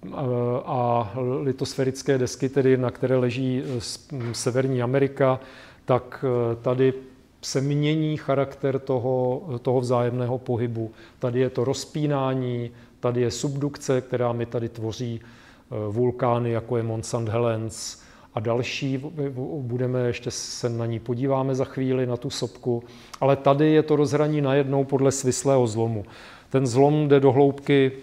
a litosférické desky, tedy na které leží Severní Amerika, tak tady se mění charakter toho, toho vzájemného pohybu. Tady je to rozpínání, tady je subdukce, která mi tady tvoří vulkány, jako je Mont Saint Helens a další. Budeme, ještě se na ní podíváme za chvíli, na tu sopku. Ale tady je to rozhraní najednou podle svislého zlomu. Ten zlom jde do hloubky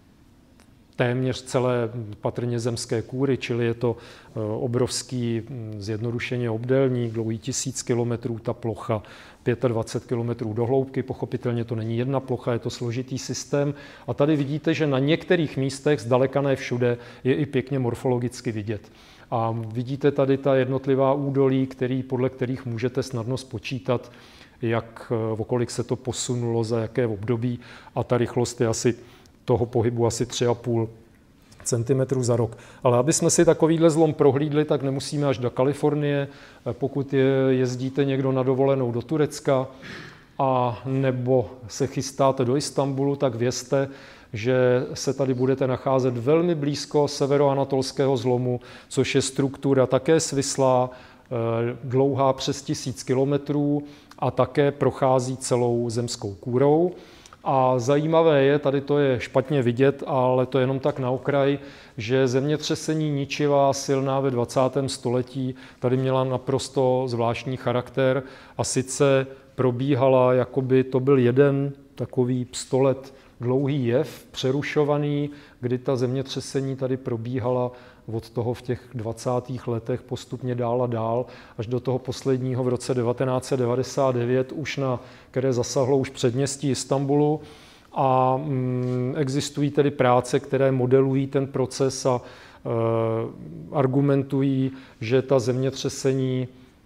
téměř celé patrně zemské kůry, čili je to obrovský, zjednodušeně obdélník, dlouhý tisíc kilometrů, ta plocha dvacet pět kilometrů do hloubky. Pochopitelně to není jedna plocha, je to složitý systém. A tady vidíte, že na některých místech, zdaleka ne všude, je i pěkně morfologicky vidět. A vidíte tady ta jednotlivá údolí, který, podle kterých můžete snadno spočítat, jak, okolik se to posunulo, za jaké období. A ta rychlost je asi toho pohybu asi tři a půl centimetru za rok. Ale aby jsme si takovýhle zlom prohlídli, tak nemusíme až do Kalifornie. Pokud je, jezdíte někdo na dovolenou do Turecka a nebo se chystáte do Istanbulu, tak vězte, že se tady budete nacházet velmi blízko severoanatolského zlomu, což je struktura také svislá, dlouhá přes tisíc kilometrů a také prochází celou zemskou kůrou. A zajímavé je, tady to je špatně vidět, ale to je jenom tak na okraj, že zemětřesení ničivá, silná ve dvacátém století tady měla naprosto zvláštní charakter a sice probíhala, jako by to byl jeden takový sto let dlouhý jev, přerušovaný, kdy ta zemětřesení tady probíhala od toho v těch dvacátých letech postupně dál a dál, až do toho posledního v roce devatenáct set devadesát devět, už na, které zasahlo už předměstí Istanbulu. A mm, existují tedy práce, které modelují ten proces a e, argumentují, že ta zemětřesení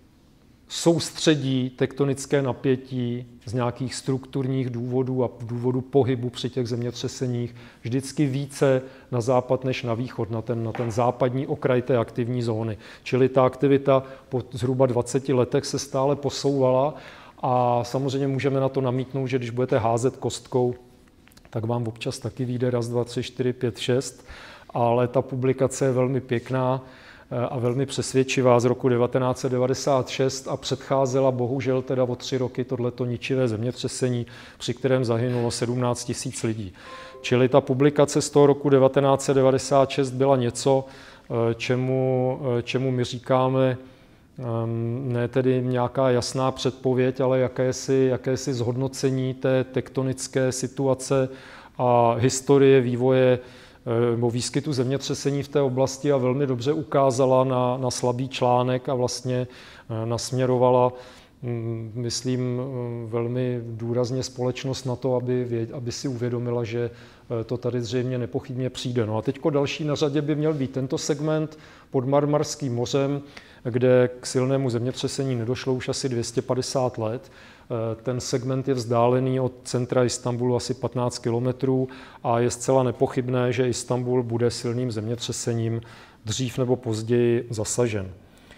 soustředí tektonické napětí z nějakých strukturních důvodů a důvodu pohybu při těch zemětřeseních vždycky více na západ než na východ, na ten, na ten západní okraj té aktivní zóny. Čili ta aktivita po zhruba dvaceti letech se stále posouvala a samozřejmě můžeme na to namítnout, že když budete házet kostkou, tak vám občas taky vyjde raz, dva, tři, čtyři, pět, šest, ale ta publikace je velmi pěkná a velmi přesvědčivá z roku devatenáct set devadesát šest a předcházela bohužel teda o tři roky tohleto ničivé zemětřesení, při kterém zahynulo sedmnáct tisíc lidí. Čili ta publikace z toho roku devatenáct set devadesát šest byla něco, čemu, čemu my říkáme ne tedy nějaká jasná předpověď, ale jakési, jakési zhodnocení té tektonické situace a historie vývoje nebo výskytu zemětřesení v té oblasti a velmi dobře ukázala na, na slabý článek a vlastně nasměrovala, myslím, velmi důrazně společnost na to, aby, aby si uvědomila, že to tady zřejmě nepochybně přijde. No a teďko další na řadě by měl být tento segment pod Marmarským mořem, kde k silnému zemětřesení nedošlo už asi dvě stě padesát let. Ten segment je vzdálený od centra Istanbulu asi patnáct kilometrů a je zcela nepochybné, že Istanbul bude silným zemětřesením dřív nebo později zasažen.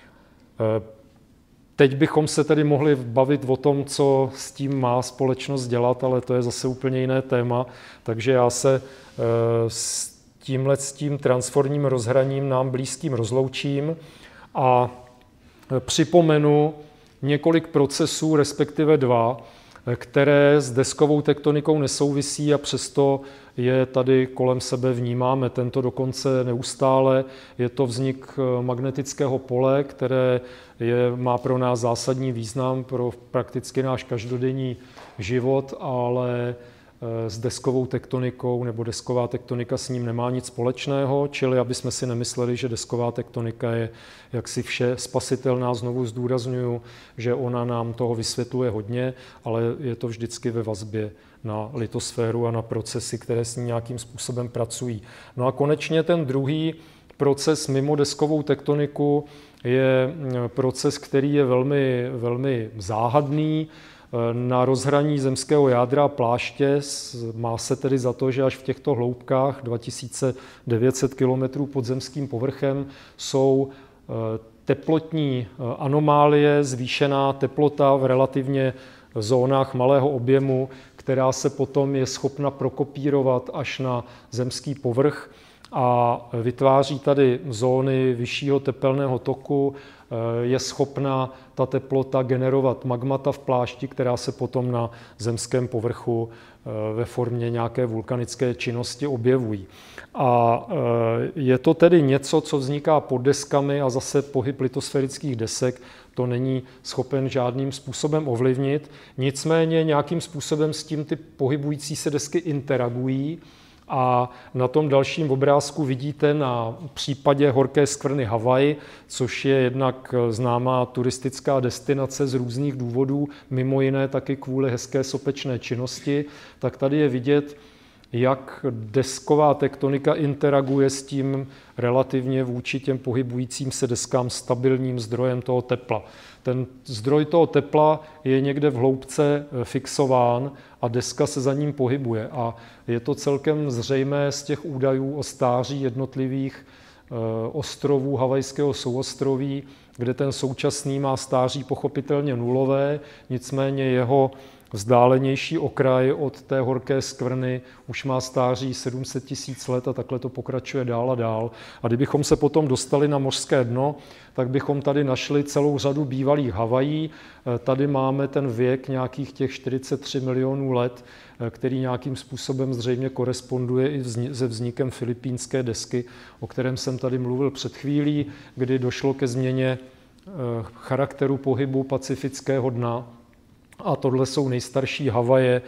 Teď bychom se tedy mohli bavit o tom, co s tím má společnost dělat, ale to je zase úplně jiné téma, takže já se s tímhle s tím transformním rozhraním nám blízkým rozloučím a připomenu několik procesů, respektive dva, které s deskovou tektonikou nesouvisí a přesto je tady kolem sebe vnímáme. Tento dokonce neustále. Je to vznik magnetického pole, které je, má pro nás zásadní význam pro prakticky náš každodenní život, ale s deskovou tektonikou nebo desková tektonika s ním nemá nic společného, čili aby jsme si nemysleli, že desková tektonika je jaksi vše spasitelná. Znovu zdůrazňuju, že ona nám toho vysvětluje hodně, ale je to vždycky ve vazbě na litosféru a na procesy, které s ní nějakým způsobem pracují. No a konečně ten druhý proces mimo deskovou tektoniku je proces, který je velmi, velmi záhadný. Na rozhraní zemského jádra a pláště má se tedy za to, že až v těchto hloubkách dva tisíce devět set kilometrů pod zemským povrchem jsou teplotní anomálie, zvýšená teplota v relativně zónách malého objemu, která se potom je schopna prokopírovat až na zemský povrch a vytváří tady zóny vyššího tepelného toku, je schopna ta teplota generovat magmata v plášti, která se potom na zemském povrchu ve formě nějaké vulkanické činnosti objevují. A je to tedy něco, co vzniká pod deskami a zase pohyb litosférických desek to není schopen žádným způsobem ovlivnit. Nicméně nějakým způsobem s tím ty pohybující se desky interagují. A na tom dalším obrázku vidíte na případě horké skvrny Havaj, což je jednak známá turistická destinace z různých důvodů, mimo jiné taky kvůli hezké sopečné činnosti, tak tady je vidět, jak desková tektonika interaguje s tím relativně vůči těm pohybujícím se deskám stabilním zdrojem toho tepla. Ten zdroj toho tepla je někde v hloubce fixován a deska se za ním pohybuje. A je to celkem zřejmé z těch údajů o stáří jednotlivých ostrovů havajského souostroví, kde ten současný má stáří pochopitelně nulové, nicméně jeho vzdálenější okraj od té horké skvrny už má stáří sedm set tisíc let a takhle to pokračuje dál a dál. A kdybychom se potom dostali na mořské dno, tak bychom tady našli celou řadu bývalých Havají. Tady máme ten věk nějakých těch čtyřicet tři milionů let, který nějakým způsobem zřejmě koresponduje i se vznikem filipínské desky, o kterém jsem tady mluvil před chvílí, kdy došlo ke změně charakteru pohybu pacifického dna. A tohle jsou nejstarší Havaje,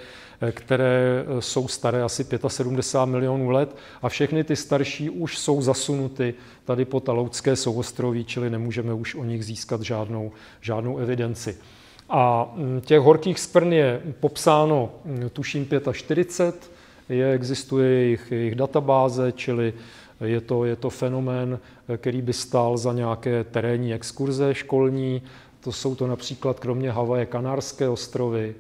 které jsou staré asi sedmdesát pět milionů let a všechny ty starší už jsou zasunuty tady po Aleutské souostroví, čili nemůžeme už o nich získat žádnou, žádnou evidenci. A těch horkých skvrn je popsáno, tuším, čtyřicet pět, je, existuje jejich, jejich databáze, čili je to, je to fenomén, který by stál za nějaké terénní exkurze školní. To jsou to například kromě Havaje Kanárské ostrovy,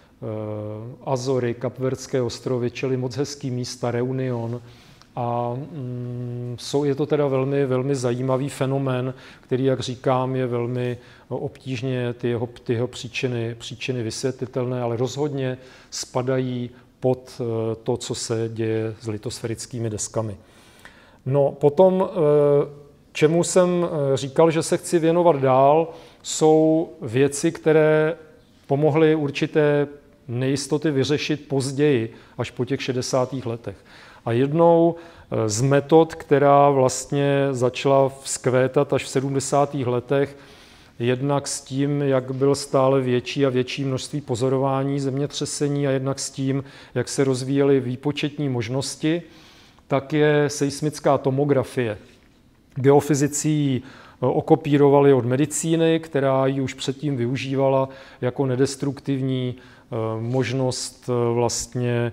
Azory, Kapverdské ostrovy, čili moc hezký místa, Reunion. A mm, jsou, je to teda velmi, velmi zajímavý fenomén, který, jak říkám, je velmi obtížně ty jeho, ty jeho příčiny, příčiny vysvětlitelné, ale rozhodně spadají pod to, co se děje s litosférickými deskami. No potom, čemu jsem říkal, že se chci věnovat dál, jsou věci, které pomohly určité nejistoty vyřešit později, až po těch šedesátých letech. A jednou z metod, která vlastně začala vzkvétat až v sedmdesátých letech, jednak s tím, jak byl stále větší a větší množství pozorování zemětřesení a jednak s tím, jak se rozvíjely výpočetní možnosti, tak je seismická tomografie. Geofyzici ji okopírovali od medicíny, která ji už předtím využívala jako nedestruktivní možnost vlastně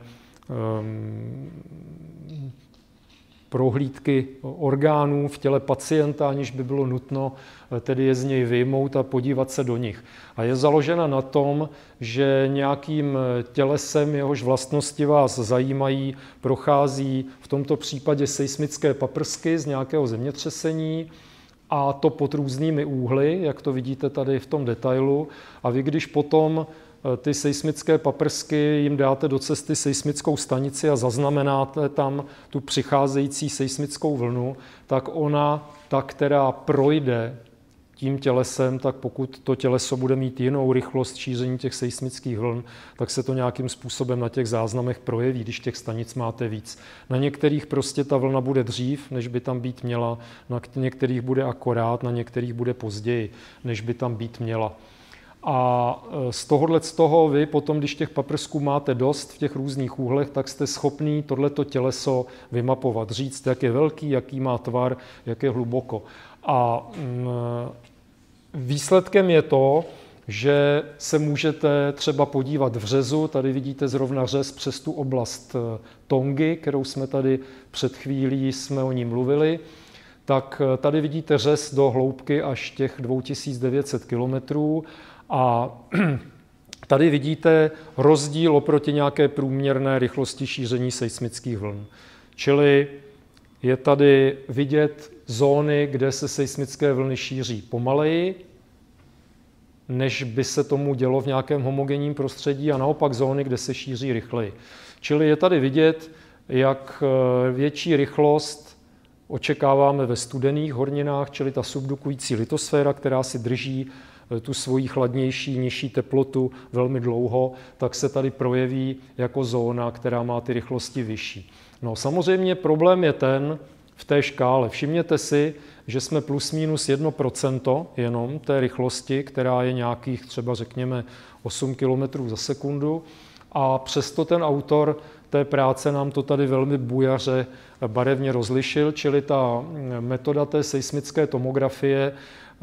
prohlídky orgánů v těle pacienta, aniž by bylo nutno tedy je z něj vyjmout a podívat se do nich. A je založena na tom, že nějakým tělesem, jehož vlastnosti vás zajímají, prochází v tomto případě seismické paprsky z nějakého zemětřesení, a to pod různými úhly, jak to vidíte tady v tom detailu. A vy, když potom ty seismické paprsky jim dáte do cesty seismickou stanici a zaznamenáte tam tu přicházející seismickou vlnu, tak ona, ta, která projde tím tělesem, tak pokud to těleso bude mít jinou rychlost šíření těch seismických vln, tak se to nějakým způsobem na těch záznamech projeví, když těch stanic máte víc. Na některých prostě ta vlna bude dřív, než by tam být měla, na některých bude akorát, na některých bude později, než by tam být měla. A z tohohle z toho vy potom, když těch paprsků máte dost v těch různých úhlech, tak jste schopný tohleto těleso vymapovat, říct, jak je velký, jaký má tvar, jak je hluboko. A výsledkem je to, že se můžete třeba podívat v řezu, tady vidíte zrovna řez přes tu oblast Tongy, kterou jsme tady před chvílí jsme o ní mluvili, tak tady vidíte řez do hloubky až těch dva tisíce devět set kilometrů a tady vidíte rozdíl oproti nějaké průměrné rychlosti šíření seismických vln. Čili je tady vidět zóny, kde se seismické vlny šíří pomaleji, než by se tomu dělo v nějakém homogenním prostředí, a naopak zóny, kde se šíří rychleji. Čili je tady vidět, jak větší rychlost očekáváme ve studených horninách, čili ta subdukující litosféra, která si drží tu svoji chladnější, nižší teplotu velmi dlouho, tak se tady projeví jako zóna, která má ty rychlosti vyšší. No samozřejmě problém je ten v té škále. Všimněte si, že jsme plus minus jedno procento jenom té rychlosti, která je nějakých třeba řekněme osm kilometrů za sekundu, a přesto ten autor té práce nám to tady velmi bujaře barevně rozlišil, čili ta metoda té seismické tomografie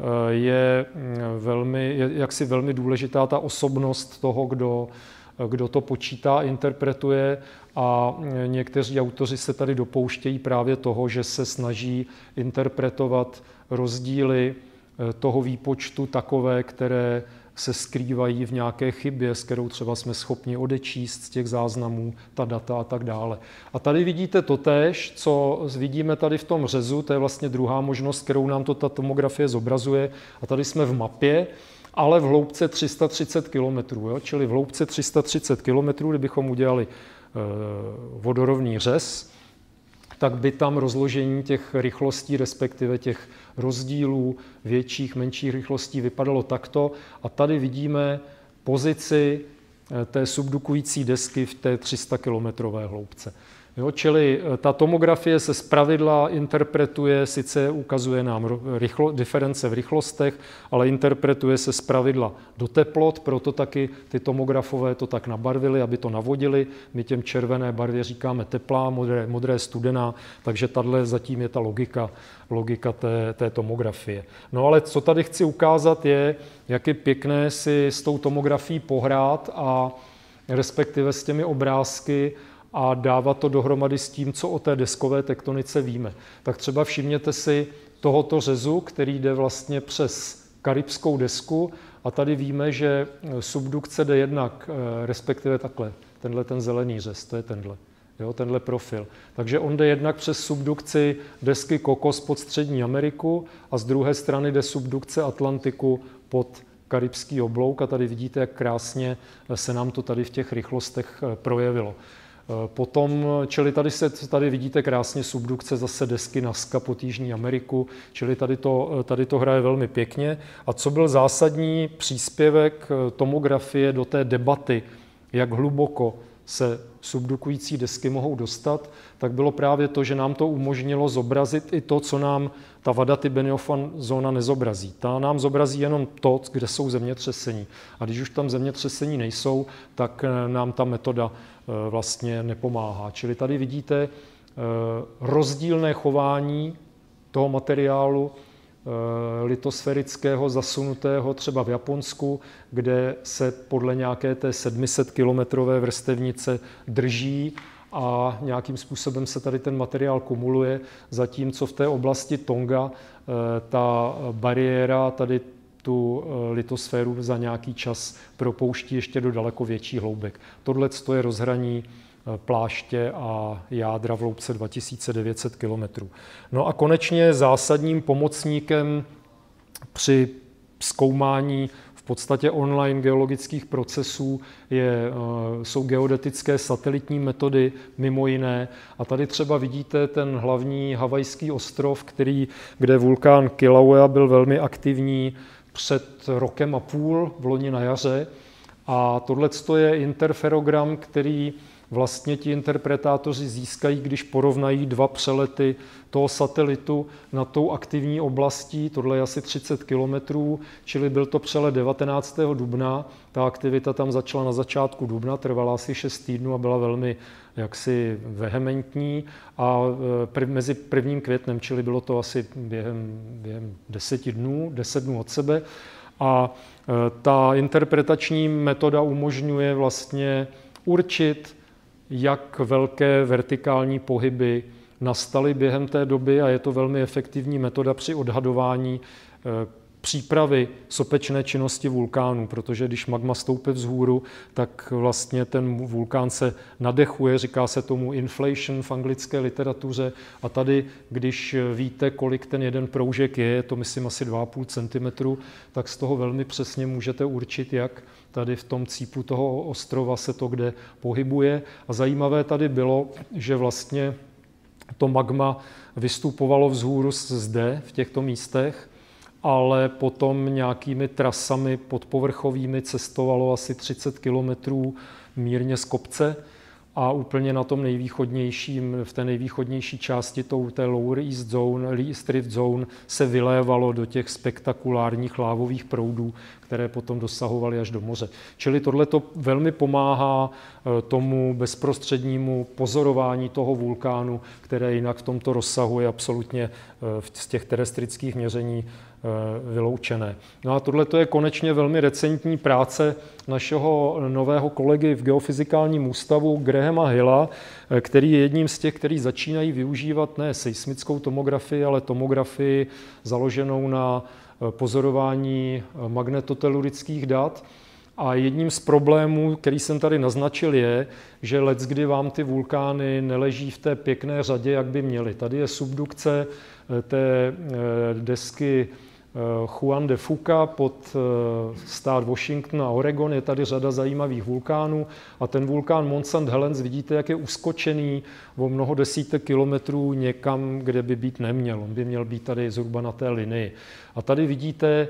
je velmi, je jaksi velmi důležitá ta osobnost toho, kdo, kdo to počítá, interpretuje, a někteří autoři se tady dopouštějí právě toho, že se snaží interpretovat rozdíly toho výpočtu takové, které se skrývají v nějaké chybě, s kterou třeba jsme schopni odečíst z těch záznamů ta data a tak dále. A tady vidíte totéž, co vidíme tady v tom řezu, to je vlastně druhá možnost, kterou nám to ta tomografie zobrazuje. A tady jsme v mapě, ale v hloubce tři sta třicet kilometrů, čili v hloubce tři sta třicet kilometrů, kdybychom udělali e, vodorovný řez, tak by tam rozložení těch rychlostí, respektive těch rozdílů větších, menších rychlostí vypadalo takto. A tady vidíme pozici té subdukující desky v té tři sta kilometrové hloubce. Jo, čili ta tomografie se zpravidla interpretuje, sice ukazuje nám rychlo, diference v rychlostech, ale interpretuje se zpravidla do teplot, proto taky ty tomografové to tak nabarvili, aby to navodili. My těm červené barvě říkáme teplá, modré, modré studená, takže tahle zatím je ta logika, logika té, té tomografie. No ale co tady chci ukázat je, jak je pěkné si s tou tomografií pohrát a respektive s těmi obrázky a dávat to dohromady s tím, co o té deskové tektonice víme. Tak třeba všimněte si tohoto řezu, který jde vlastně přes karibskou desku, a tady víme, že subdukce jde jednak, respektive takhle, tenhle ten zelený řez, to je tenhle, jo, tenhle profil. Takže on jde jednak přes subdukci desky Cocos pod Střední Ameriku a z druhé strany jde subdukce Atlantiku pod karibský oblouk, a tady vidíte, jak krásně se nám to tady v těch rychlostech projevilo. Potom, čili tady, se, tady vidíte krásně subdukce zase desky Nazca pod Jižní Ameriku, čili tady to, tady to hraje velmi pěkně. A co byl zásadní příspěvek tomografie do té debaty, jak hluboko se subdukující desky mohou dostat, tak bylo právě to, že nám to umožnilo zobrazit i to, co nám ta Vadaty-Benioffan zóna nezobrazí. Ta nám zobrazí jenom to, kde jsou zemětřesení. A když už tam zemětřesení nejsou, tak nám ta metoda vlastně nepomáhá. Čili tady vidíte rozdílné chování toho materiálu litosférického zasunutého třeba v Japonsku, kde se podle nějaké té sedm set kilometrové vrstevnice drží a nějakým způsobem se tady ten materiál kumuluje, zatímco v té oblasti Tonga ta bariéra tady tu litosféru za nějaký čas propouští ještě do daleko větší hloubek. Tohle je rozhraní pláště a jádra v hloubce dva tisíce devět set kilometrů. No a konečně zásadním pomocníkem při zkoumání v podstatě online geologických procesů je, jsou geodetické satelitní metody, mimo jiné. A tady třeba vidíte ten hlavní havajský ostrov, který, kde vulkán Kilauea byl velmi aktivní před rokem a půl, v loni na jaře. A tohle je interferogram, který vlastně ti interpretátoři získají, když porovnají dva přelety toho satelitu nad tou aktivní oblastí. Tohle je asi třicet kilometrů, čili byl to přelet devatenáctého dubna. Ta aktivita tam začala na začátku dubna, trvala asi šest týdnů a byla velmi jaksi vehementní. A prv, mezi prvním květnem, čili bylo to asi během, během deseti dnů, deset dnů od sebe. A ta interpretační metoda umožňuje vlastně určit, jak velké vertikální pohyby nastaly během té doby, a je to velmi efektivní metoda při odhadování přípravy sopečné činnosti vulkánu, protože když magma stoupí vzhůru, tak vlastně ten vulkán se nadechuje, říká se tomu inflation v anglické literatuře a tady, když víte, kolik ten jeden proužek je, je to myslím asi dva a půl centimetru, tak z toho velmi přesně můžete určit, jak tady v tom cípu toho ostrova se to kde pohybuje. A zajímavé tady bylo, že vlastně to magma vystupovalo vzhůru zde, v těchto místech, ale potom nějakými trasami podpovrchovými cestovalo asi třicet kilometrů mírně z kopce a úplně na tom nejvýchodnějším, v té nejvýchodnější části tou, té Lower East Zone, East Rift Zone se vylévalo do těch spektakulárních lávových proudů, které potom dosahovaly až do moře. Čili tohleto velmi pomáhá tomu bezprostřednímu pozorování toho vulkánu, které jinak v tomto rozsahu je absolutně z těch terestrických měření vyloučené. No a tohle je konečně velmi recentní práce našeho nového kolegy v Geofyzikálním ústavu Grahama Hilla, který je jedním z těch, který začínají využívat ne seismickou tomografii, ale tomografii založenou na pozorování magnetotellurických dat. A jedním z problémů, který jsem tady naznačil, je, že leckdy vám ty vulkány neleží v té pěkné řadě, jak by měly. Tady je subdukce té desky Juan de Fuca pod stát Washington a Oregon. Je tady řada zajímavých vulkánů a ten vulkán Mont Saint Helens vidíte, jak je uskočený o mnoho desítek kilometrů někam, kde by být neměl. On by měl být tady zhruba na té linii. A tady vidíte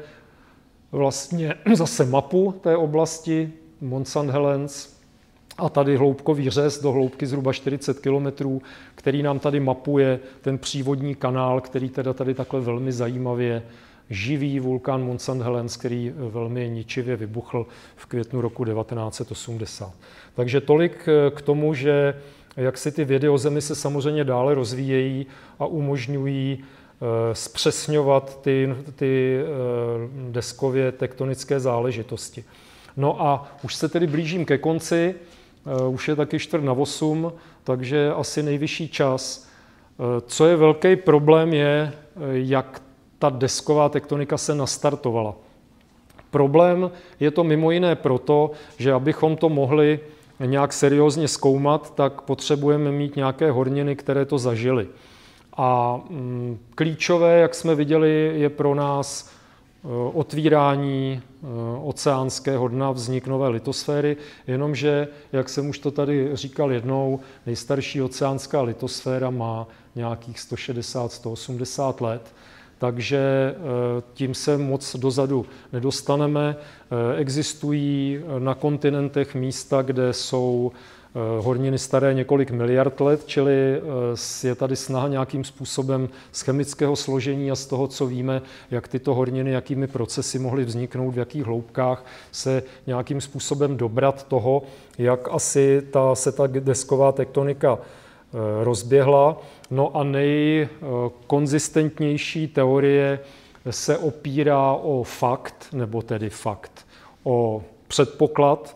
vlastně zase mapu té oblasti Mont Saint Helens a tady hloubkový řez do hloubky zhruba čtyřicet kilometrů, který nám tady mapuje ten přívodní kanál, který teda tady takhle velmi zajímavě živý vulkán Mont Saint Helens, který velmi ničivě vybuchl v květnu roku devatenáct set osmdesát. Takže tolik k tomu, že jak si ty vědy o Zemi se samozřejmě dále rozvíjejí a umožňují zpřesňovat ty, ty deskově tektonické záležitosti. No a už se tedy blížím ke konci, už je taky čtvrt na osm, takže asi nejvyšší čas. Co je velký problém je, jak ta desková tektonika se nastartovala. Problém je to mimo jiné proto, že abychom to mohli nějak seriózně zkoumat, tak potřebujeme mít nějaké horniny, které to zažily. A klíčové, jak jsme viděli, je pro nás otvírání oceánského dna, vznik nové litosféry, jenomže, jak jsem už to tady říkal jednou, nejstarší oceánská litosféra má nějakých sto šedesát až sto osmdesát let, takže tím se moc dozadu nedostaneme. Existují na kontinentech místa, kde jsou horniny staré několik miliard let, čili je tady snaha nějakým způsobem z chemického složení a z toho, co víme, jak tyto horniny, jakými procesy mohly vzniknout, v jakých hloubkách, se nějakým způsobem dobrat toho, jak asi ta, se ta desková tektonika rozběhla. No a nejkonzistentnější teorie se opírá o fakt, nebo tedy fakt, o předpoklad,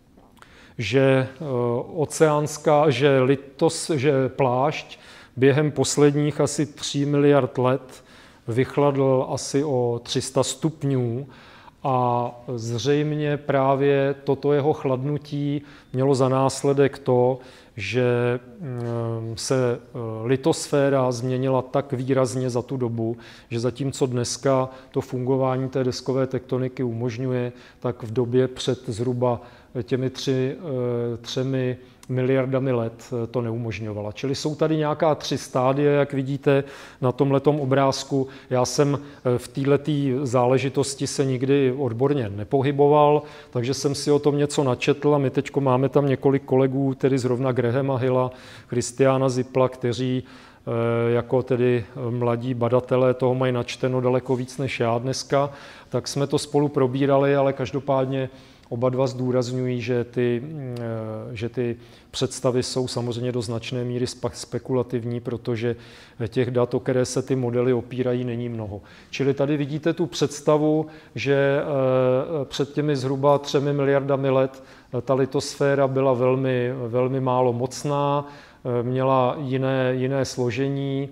že oceánská, že, litos, že plášť během posledních asi tří miliard let vychladl asi o tři sta stupňů a zřejmě právě toto jeho chladnutí mělo za následek to, že se litosféra změnila tak výrazně za tu dobu, že zatímco dneska to fungování té deskové tektoniky umožňuje, tak v době před zhruba těmi tři, třemi miliardami let to neumožňovala. Čili jsou tady nějaká tři stádie, jak vidíte na tomhletom obrázku. Já jsem v této záležitosti se nikdy odborně nepohyboval, takže jsem si o tom něco načetl a my teď máme tam několik kolegů, tedy zrovna Grahama Hilla, Christiana Zippla, kteří jako tedy mladí badatelé toho mají načteno daleko víc než já dneska, tak jsme to spolu probírali, ale každopádně oba dva zdůrazňují, že ty, že ty představy jsou samozřejmě do značné míry spekulativní, protože těch dat, o které se ty modely opírají, není mnoho. Čili tady vidíte tu představu, že před těmi zhruba třemi miliardami let ta litosféra byla velmi, velmi málo mocná, měla jiné, jiné složení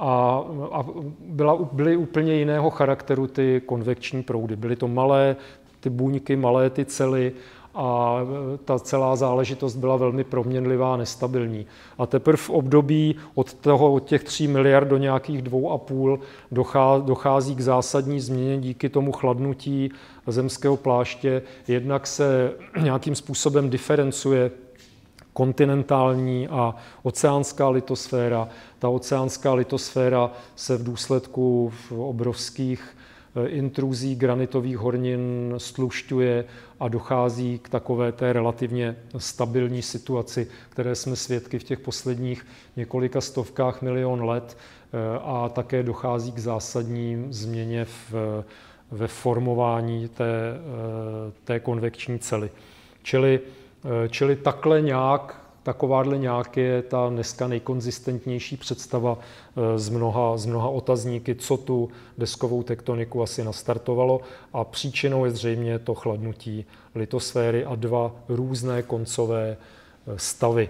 a, a byla, byly úplně jiného charakteru ty konvekční proudy. Byly to malé ty buňky, malé ty cely a ta celá záležitost byla velmi proměnlivá a nestabilní. A teprve v období od, toho, od těch tří miliard do nějakých dvou a půl dochází k zásadní změně díky tomu chladnutí zemského pláště. Jednak se nějakým způsobem diferencuje kontinentální a oceánská litosféra. Ta oceánská litosféra se v důsledku obrovských intruzí granitových hornin stlušťuje a dochází k takové té relativně stabilní situaci, které jsme svědky v těch posledních několika stovkách milion let, a také dochází k zásadní změně v, ve formování té, té konvekční cely. Čili, čili takhle nějak, takováhle nějak je ta dneska nejkonzistentnější představa z mnoha, z mnoha otazníky, co tu deskovou tektoniku asi nastartovalo, a příčinou je zřejmě to chladnutí litosféry a dva různé koncové stavy.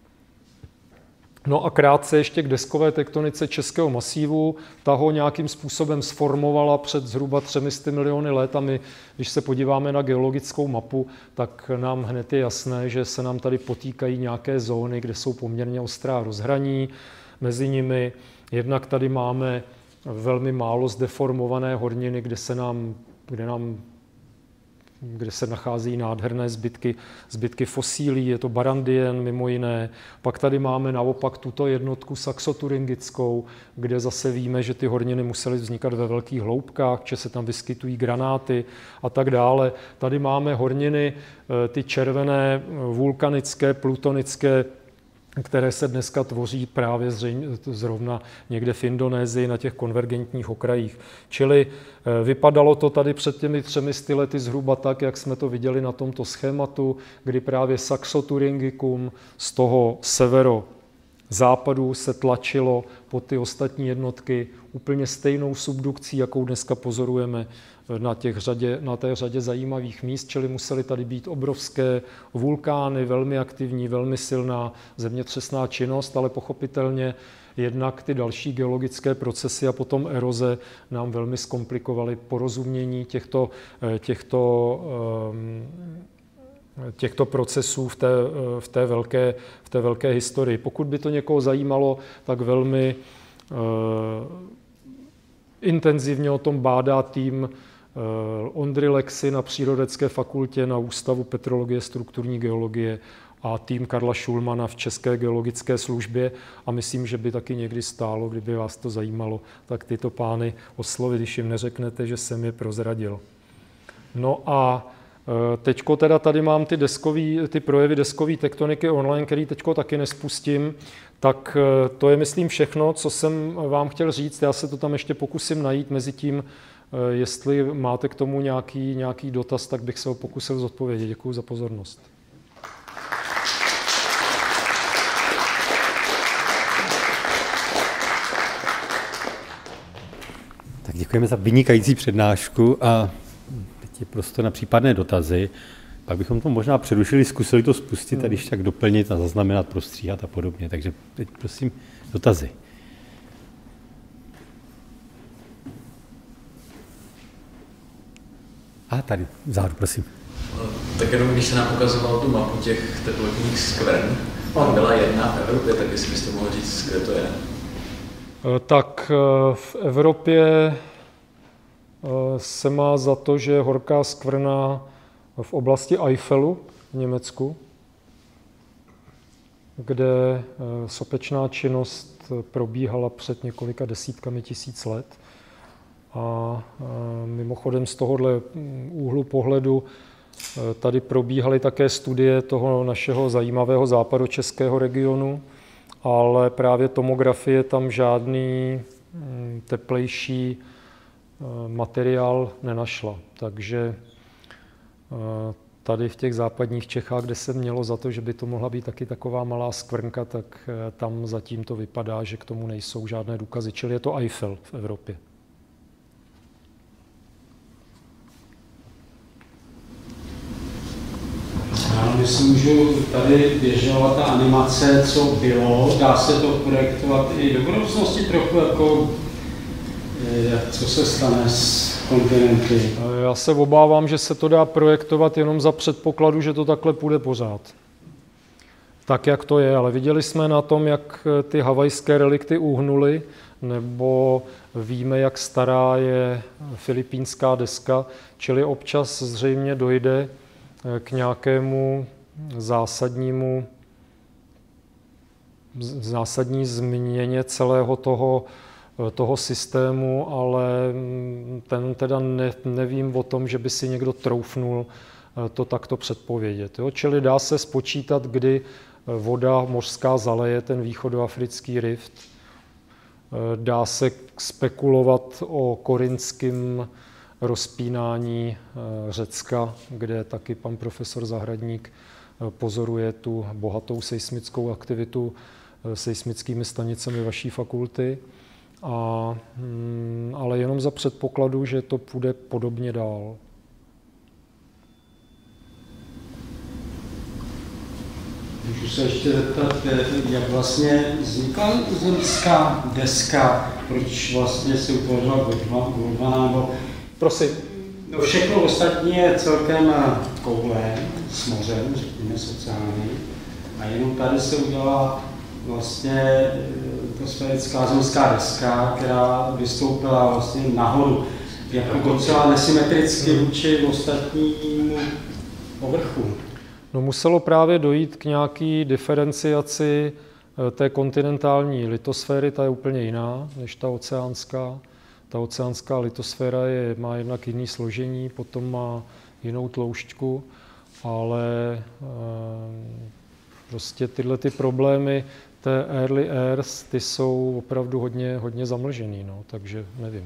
No a krátce ještě k deskové tektonice českého masívu. Ta ho nějakým způsobem sformovala před zhruba třemi sty miliony let a my, když se podíváme na geologickou mapu, tak nám hned je jasné, že se nám tady potýkají nějaké zóny, kde jsou poměrně ostrá rozhraní mezi nimi. Jednak tady máme velmi málo zdeformované horniny, kde se nám, kde nám kde se nachází nádherné zbytky, zbytky fosílí, je to Barandien mimo jiné. Pak tady máme naopak tuto jednotku saxoturingickou, kde zase víme, že ty horniny musely vznikat ve velkých hloubkách, že se tam vyskytují granáty a tak dále. Tady máme horniny, ty červené, vulkanické, plutonické, které se dneska tvoří právě zřejmě, zrovna někde v Indonésii na těch konvergentních okrajích. Čili vypadalo to tady před těmi třemi sty lety zhruba tak, jak jsme to viděli na tomto schématu, kdy právě Saxoturingicum z toho severo-západu se tlačilo po ty ostatní jednotky úplně stejnou subdukcí, jakou dneska pozorujeme na, těch řadě, na té řadě zajímavých míst, čili musely tady být obrovské vulkány, velmi aktivní, velmi silná zemětřesná činnost, ale pochopitelně jednak ty další geologické procesy a potom eroze nám velmi zkomplikovaly porozumění těchto, těchto, těchto procesů v té, v té velké, v té velké historii. Pokud by to někoho zajímalo, tak velmi intenzivně o tom bádá tým Ondry Lexy na Přírodecké fakultě na Ústavu petrologie, strukturní geologie a tým Karla Šulmana v České geologické službě, a myslím, že by taky někdy stálo, kdyby vás to zajímalo, tak tyto pány oslovit, když jim neřeknete, že jsem je prozradil. No a teďko teda tady mám ty, deskový, ty projevy deskové tektoniky online, který teďko taky nespustím, tak to je, myslím, všechno, co jsem vám chtěl říct. Já se to tam ještě pokusím najít mezi tím, jestli máte k tomu nějaký, nějaký dotaz, tak bych se ho pokusil zodpovědět. Děkuji za pozornost. Tak děkujeme za vynikající přednášku a teď je prostor na případné dotazy. Pak bychom to možná přerušili, zkusili to spustit a když tak doplnit a zaznamenat, prostříhat a podobně. Takže teď prosím dotazy. A tady, vzadu, prosím. Tak jenom když se nám ukazoval tu mapu těch teplotních skvrn, tam byla jedna v Evropě, tak jestli byste mohli říct, kde to je? Tak v Evropě se má za to, že horká skvrna v oblasti Eifelu v Německu, kde sopečná činnost probíhala před několika desítkami tisíc let. A mimochodem z tohohle úhlu pohledu tady probíhaly také studie toho našeho zajímavého západočeského regionu, ale právě tomografie tam žádný teplejší materiál nenašla. Takže tady v těch západních Čechách, kde se mělo za to, že by to mohla být taky taková malá skvrnka, tak tam zatím to vypadá, že k tomu nejsou žádné důkazy. Čili je to Eifel v Evropě. jestli můžu, tady běžela ta animace, co bylo, dá se to projektovat i do budoucnosti trochu, jako co se stane s kontinenty? Já se obávám, že se to dá projektovat jenom za předpokladu, že to takhle půjde pořád. Tak, jak to je, ale viděli jsme na tom, jak ty havajské relikty uhnuly, nebo víme, jak stará je filipínská deska, čili občas zřejmě dojde k nějakému zásadnímu, zásadní změně celého toho, toho systému, ale ten teda ne, nevím o tom, že by si někdo troufnul to takto předpovědět. Jo? Čili dá se spočítat, kdy voda mořská zaleje ten východoafrický rift. Dá se spekulovat o korintském rozpínání Řecka, kde taky pan profesor Zahradník pozoruje tu bohatou seismickou aktivitu seismickými stanicemi vaší fakulty. A, ale jenom za předpokladu, že to půjde podobně dál. Můžu se ještě zeptat, jak vlastně vznikla zemská deska, proč vlastně se utvořila Gondwana, nebo prosím. No všechno ostatní je celkem koule s mořem, řekněme sociální, a jenom tady se udělala vlastně atmosférická zemská deska, která vystoupila vlastně nahoru, jako docela nesymetricky vůči ostatnímu povrchu. No muselo právě dojít k nějaký diferenciaci té kontinentální litosféry, ta je úplně jiná než ta oceánská. Ta oceánská litosféra je, má jednak jiný složení, potom má jinou tloušťku, ale e, prostě tyhle ty problémy té early earth, ty jsou opravdu hodně, hodně zamlžený, no, takže nevím.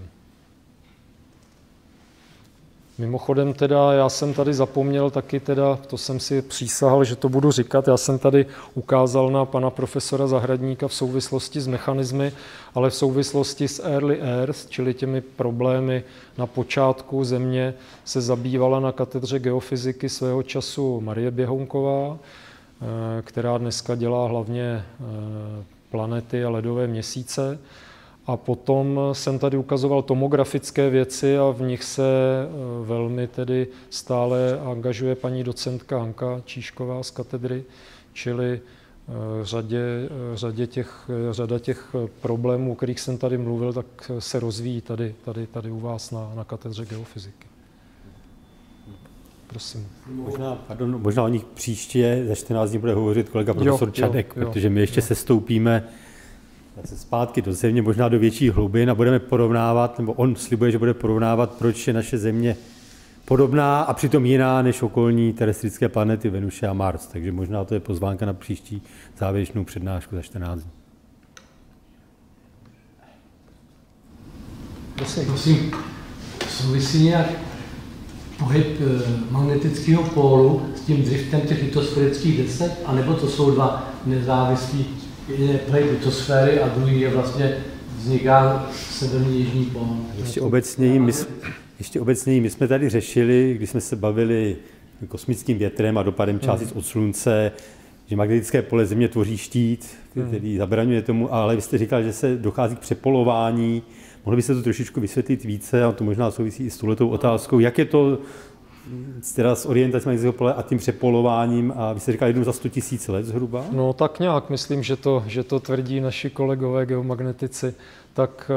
Mimochodem teda, já jsem tady zapomněl taky teda, to jsem si přísahal, že to budu říkat, já jsem tady ukázal na pana profesora Zahradníka v souvislosti s mechanismy, ale v souvislosti s early earth, čili těmi problémy na počátku Země, se zabývala na katedře geofyziky svého času Marie Běhounková, která dneska dělá hlavně planety a ledové měsíce. A potom jsem tady ukazoval tomografické věci a v nich se velmi tedy stále angažuje paní docentka Hanka Číšková z katedry, čili řadě, řadě těch, řada těch problémů, o kterých jsem tady mluvil, tak se rozvíjí tady, tady, tady u vás na, na katedře geofyziky. Prosím. Možná, pardon, možná o nich příště za čtrnáct dní bude hovořit kolega profesor jo, Čadek, jo, protože my ještě jo. sestoupíme zase zpátky do země, možná do větších hlubin a budeme porovnávat, nebo on slibuje, že bude porovnávat, proč je naše země podobná a přitom jiná než okolní terestrické planety Venuše a Mars. Takže možná to je pozvánka na příští závěrečnou přednášku za čtrnáct dní. Prosím, prosím, souvisí nějak pohyb magnetického pólu s tím driftem těch litosférických desek, anebo to jsou dva nezávislí, jeden je pohyb litosféry a druhý je vlastně vzniká severní jižní pól. Ještě obecněji, my, ještě obecněji, my jsme tady řešili, když jsme se bavili kosmickým větrem a dopadem částic od Slunce, že magnetické pole Země tvoří štít, který zabraňuje tomu, ale vy jste říkal, že se dochází k přepolování. Mohli byste to trošičku vysvětlit více, a to možná souvisí i s touhletou otázkou, jak je to teda s orientací magnetického pole a tím přepolováním, a vy jste říkal jednou za sto tisíc let zhruba? No tak nějak, myslím, že to, že to tvrdí naši kolegové geomagnetici. Tak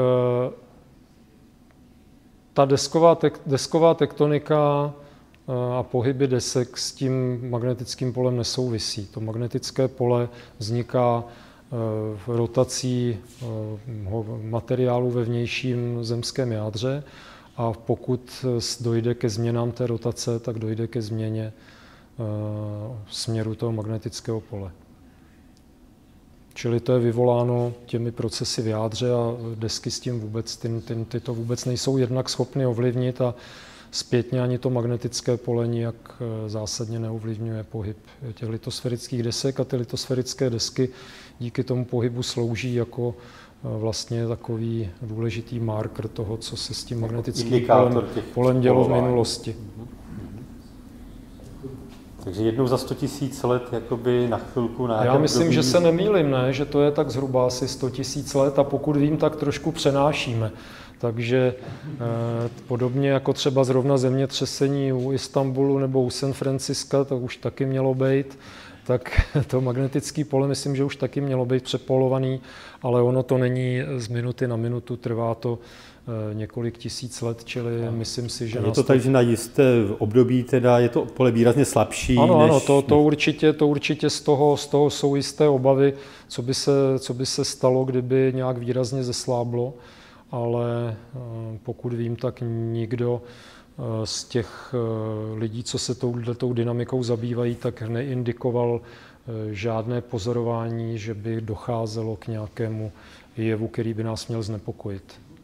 ta desková, tek, desková tektonika a pohyby desek s tím magnetickým polem nesouvisí. To magnetické pole vzniká rotací materiálu ve vnějším zemském jádře a pokud dojde ke změnám té rotace, tak dojde ke změně směru toho magnetického pole. Čili to je vyvoláno těmi procesy v jádře a desky s tím vůbec, ty, ty, ty to vůbec nejsou jednak schopny ovlivnit a zpětně ani to magnetické pole nijak zásadně neovlivňuje pohyb těch litosférických desek a ty litosférické desky díky tomu pohybu slouží jako vlastně takový důležitý marker toho, co se s tím magnetickým polem, polem dělo v minulosti. Takže jednou za sto tisíc let jakoby na chvilku na Já myslím, období... že se nemýlím, ne? Že to je tak zhruba asi sto tisíc let a pokud vím, tak trošku přenášíme. Takže eh, podobně jako třeba zrovna zemětřesení u Istanbulu nebo u San Franciska, to už taky mělo být, tak to magnetické pole myslím, že už taky mělo být přepolovaný, ale ono to není z minuty na minutu, trvá to eh, několik tisíc let, čili myslím si, že... Je to tak, že na jisté období teda je to pole výrazně slabší? Ano, než... ano, to, to, určitě, to určitě z toho, z toho jsou jisté obavy, co by, se, co by se stalo, kdyby nějak výrazně zesláblo, ale pokud vím, tak nikdo z těch lidí, co se touhletou dynamikou zabývají, tak neindikoval žádné pozorování, že by docházelo k nějakému jevu, který by nás měl znepokojit.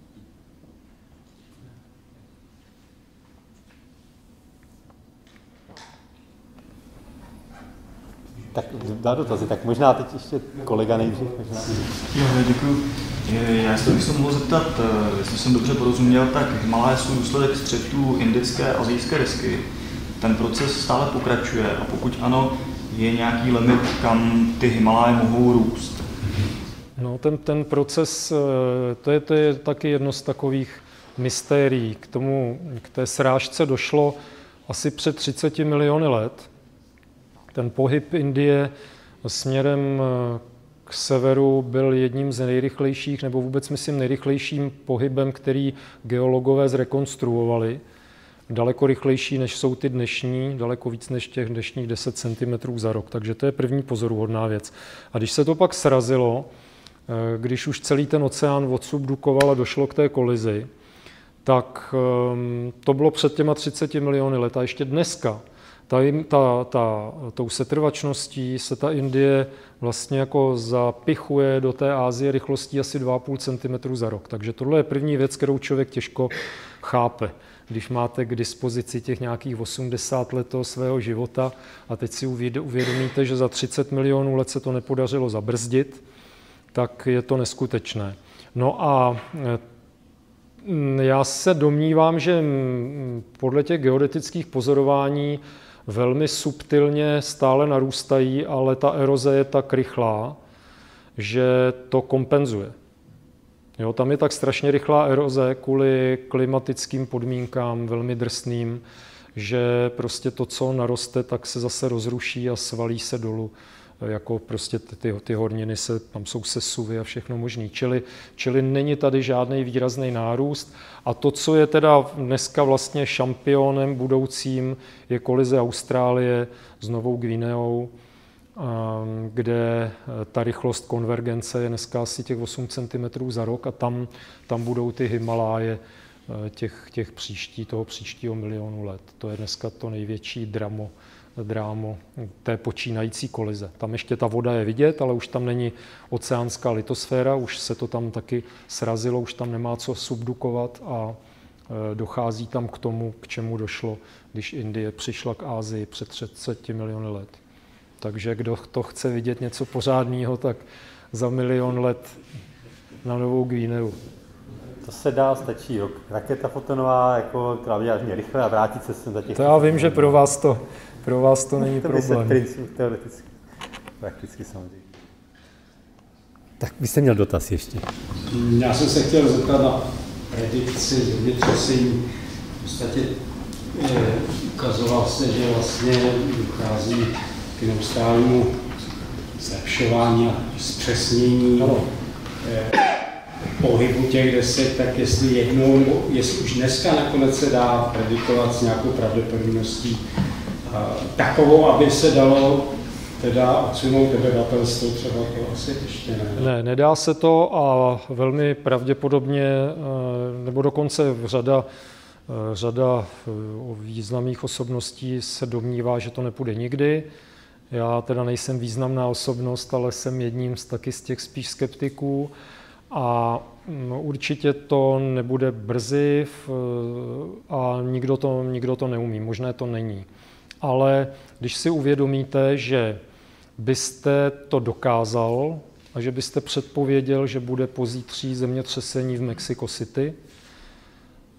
Tak dá dotazy, tak možná teď ještě kolega nejdřív. Možná. Jo, děkuji. Já se bych se mohl zeptat, jestli jsem dobře porozuměl, tak Himaláje jsou důsledek střetu indické a asijské desky. Ten proces stále pokračuje a pokud ano, je nějaký limit, kam ty Himaláje mohou růst? No, ten, ten proces, to je, to je taky jedno z takových mystérií. K tomu, k té srážce došlo asi před třiceti miliony let. Ten pohyb Indie směrem k severu byl jedním z nejrychlejších, nebo vůbec myslím nejrychlejším pohybem, který geologové zrekonstruovali. Daleko rychlejší, než jsou ty dnešní, daleko víc než těch dnešních deset centimetrů za rok. Takže to je první pozoruhodná věc. A když se to pak srazilo, když už celý ten oceán odsubdukoval a došlo k té kolizi, tak to bylo před těma třiceti miliony let. A ještě dneska Ta, ta, ta, tou setrvačností se ta Indie vlastně jako zapichuje do té Asie rychlostí asi dva a půl centimetru za rok. Takže tohle je první věc, kterou člověk těžko chápe. Když máte k dispozici těch nějakých osmdesát let toho svého života a teď si uvědomíte, že za třicet milionů let se to nepodařilo zabrzdit, tak je to neskutečné. No a já se domnívám, že podle těch geodetických pozorování velmi subtilně stále narůstají, ale ta eroze je tak rychlá, že to kompenzuje. Jo, tam je tak strašně rychlá eroze kvůli klimatickým podmínkám velmi drsným, že prostě to, co naroste, tak se zase rozruší a svalí se dolů. Jako prostě ty, ty horniny, se, tam jsou sesuvy a všechno možné. Čili, čili není tady žádný výrazný nárůst. A to, co je teda dneska vlastně šampionem budoucím, je kolize Austrálie s Novou Guineou, kde ta rychlost konvergence je dneska asi těch osm centimetrů za rok a tam, tam budou ty Himaláje těch, těch příští, toho příštího milionu let. To je dneska to největší dramo, drámo té počínající kolize. Tam ještě ta voda je vidět, ale už tam není oceánská litosféra, už se to tam taky srazilo, už tam nemá co subdukovat a dochází tam k tomu, k čemu došlo, když Indie přišla k Asii před třiceti miliony let. Takže kdo to chce vidět něco pořádného, tak za milion let na Novou Guineu. To se dá, stačí rok. Raketa fotonová, jako, která vydělá rychle a vrátit se sem za těch... To já vím, že pro vás to, pro vás to není to problém. To by se teoreticky, prakticky samozřejmě. Tak vy jste měl dotaz ještě. Já jsem se chtěl zeptat na predikci zemětřesení. V podstatě eh, ukazoval se, že vlastně dochází k neustálému zlepšování a zpřesnění eh, pohybu těch desek, tak jestli jednou, nebo jestli už dneska nakonec se dá predikovat s nějakou pravděpodobností eh, takovou, aby se dalo teda odsunout obyvatelstvo, třeba to asi ještě ne. Ne, nedá se to a velmi pravděpodobně, nebo dokonce řada, řada významných osobností se domnívá, že to nepůjde nikdy. Já teda nejsem významná osobnost, ale jsem jedním z taky z těch spíš skeptiků a no, určitě to nebude brzy a nikdo to, nikdo to neumí, možné to není. Ale když si uvědomíte, že byste to dokázal a že byste předpověděl, že bude pozítří zemětřesení v Mexico City,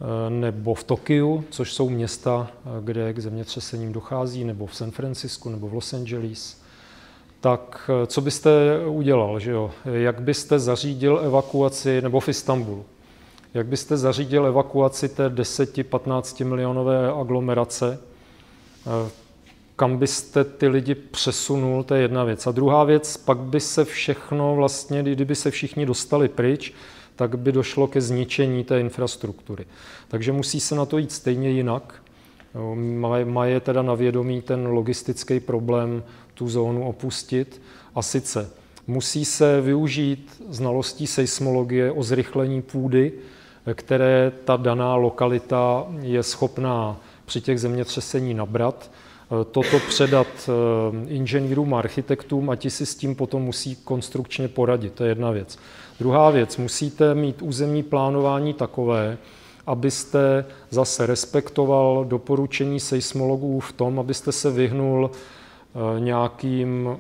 nebo v Tokiu, což jsou města, kde k zemětřesením dochází, nebo v San Francisku, nebo v Los Angeles, tak co byste udělal, že jo? Jak byste zařídil evakuaci, nebo v Istanbulu, jak byste zařídil evakuaci té deset patnáct milionové aglomerace, kam byste ty lidi přesunul, to je jedna věc. A druhá věc, pak by se všechno vlastně, kdyby se všichni dostali pryč, tak by došlo ke zničení té infrastruktury. Takže musí se na to jít stejně jinak. Mají teda na vědomí ten logistický problém tu zónu opustit. A sice musí se využít znalostí seismologie o zrychlení půdy, které ta daná lokalita je schopná při těch zemětřesení nabrat. Toto předat inženýrům a architektům a ti si s tím potom musí konstrukčně poradit. To je jedna věc. Druhá věc, musíte mít územní plánování takové, abyste zase respektoval doporučení seismologů v tom, abyste se vyhnul nějakým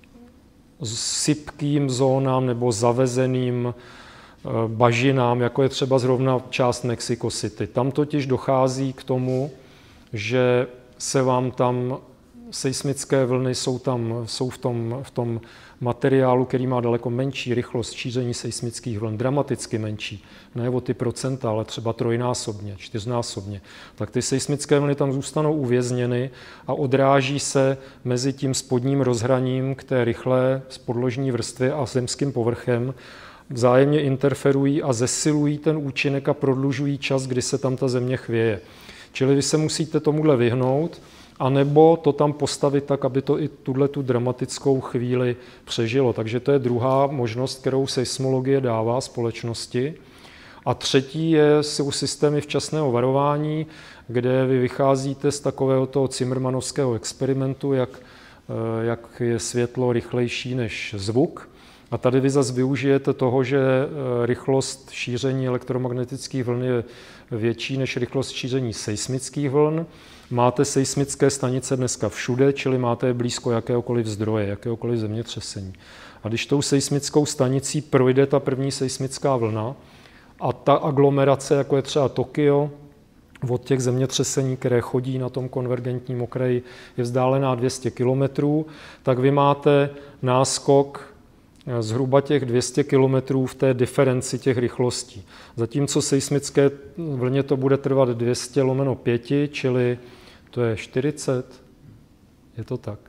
sypkým zónám nebo zavezeným bažinám, jako je třeba zrovna část Mexico City. Tam totiž dochází k tomu, že se vám tam seismické vlny jsou, tam, jsou v, tom, v tom materiálu, který má daleko menší rychlost šíření seismických vln, dramaticky menší, ne o ty procenta, ale třeba trojnásobně, čtyřnásobně, tak ty seismické vlny tam zůstanou uvězněny a odráží se mezi tím spodním rozhraním k té rychlé podložní vrstvě a zemským povrchem, vzájemně interferují a zesilují ten účinek a prodlužují čas, kdy se tam ta země chvěje. Čili vy se musíte tomuhle vyhnout, anebo to tam postavit tak, aby to i tu dramatickou chvíli přežilo. Takže to je druhá možnost, kterou seismologie dává společnosti. A třetí je, jsou systémy včasného varování, kde vy vycházíte z takového toho Zimmermanovského experimentu, jak, jak je světlo rychlejší než zvuk. A tady vy zase využijete toho, že rychlost šíření elektromagnetických vln je větší než rychlost šíření seismických vln. Máte seismické stanice dneska všude, čili máte je blízko jakéhokoliv zdroje, jakéhokoliv zemětřesení. A když tou seismickou stanicí projde ta první seismická vlna a ta aglomerace, jako je třeba Tokio, od těch zemětřesení, které chodí na tom konvergentním okraji, je vzdálená dvě stě kilometrů, tak vy máte náskok zhruba těch dvě stě kilometrů v té diferenci těch rychlostí. Zatímco seismické vlně to bude trvat dvě stě lomeno pět, čili to je čtyřicet, je to tak.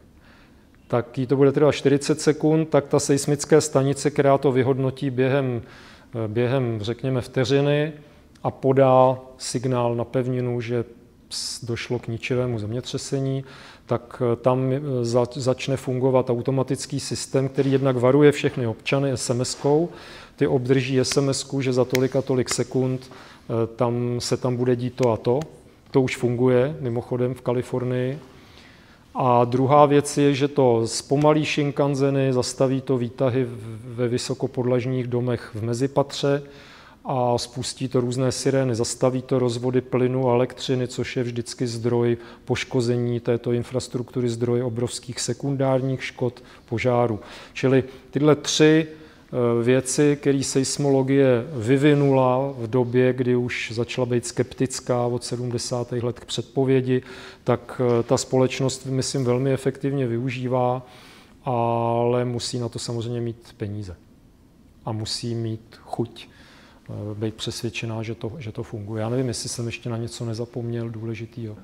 Tak jí to bude trvat čtyřicet sekund, tak ta seismická stanice, která to vyhodnotí během, během řekněme, vteřiny a podá signál na pevninu, že došlo k ničivému zemětřesení, tak tam začne fungovat automatický systém, který jednak varuje všechny občany es em eskou. Ty obdrží es em esku, že za tolik a tolik sekund tam se tam bude dít to a to. To už funguje, mimochodem v Kalifornii. A druhá věc je, že to zpomalí Shinkanzeny, zastaví to výtahy ve vysokopodlažních domech v mezipatře a spustí to různé sirény, zastaví to rozvody plynu a elektřiny, což je vždycky zdroj poškození této infrastruktury, zdroj obrovských sekundárních škod, požáru. Čili tyhle tři věci, které seismologie vyvinula v době, kdy už začala být skeptická od sedmdesátých let k předpovědi, tak ta společnost, myslím, velmi efektivně využívá, ale musí na to samozřejmě mít peníze. A musí mít chuť být přesvědčená, že to, že to funguje. Já nevím, jestli jsem ještě na něco nezapomněl důležitýho.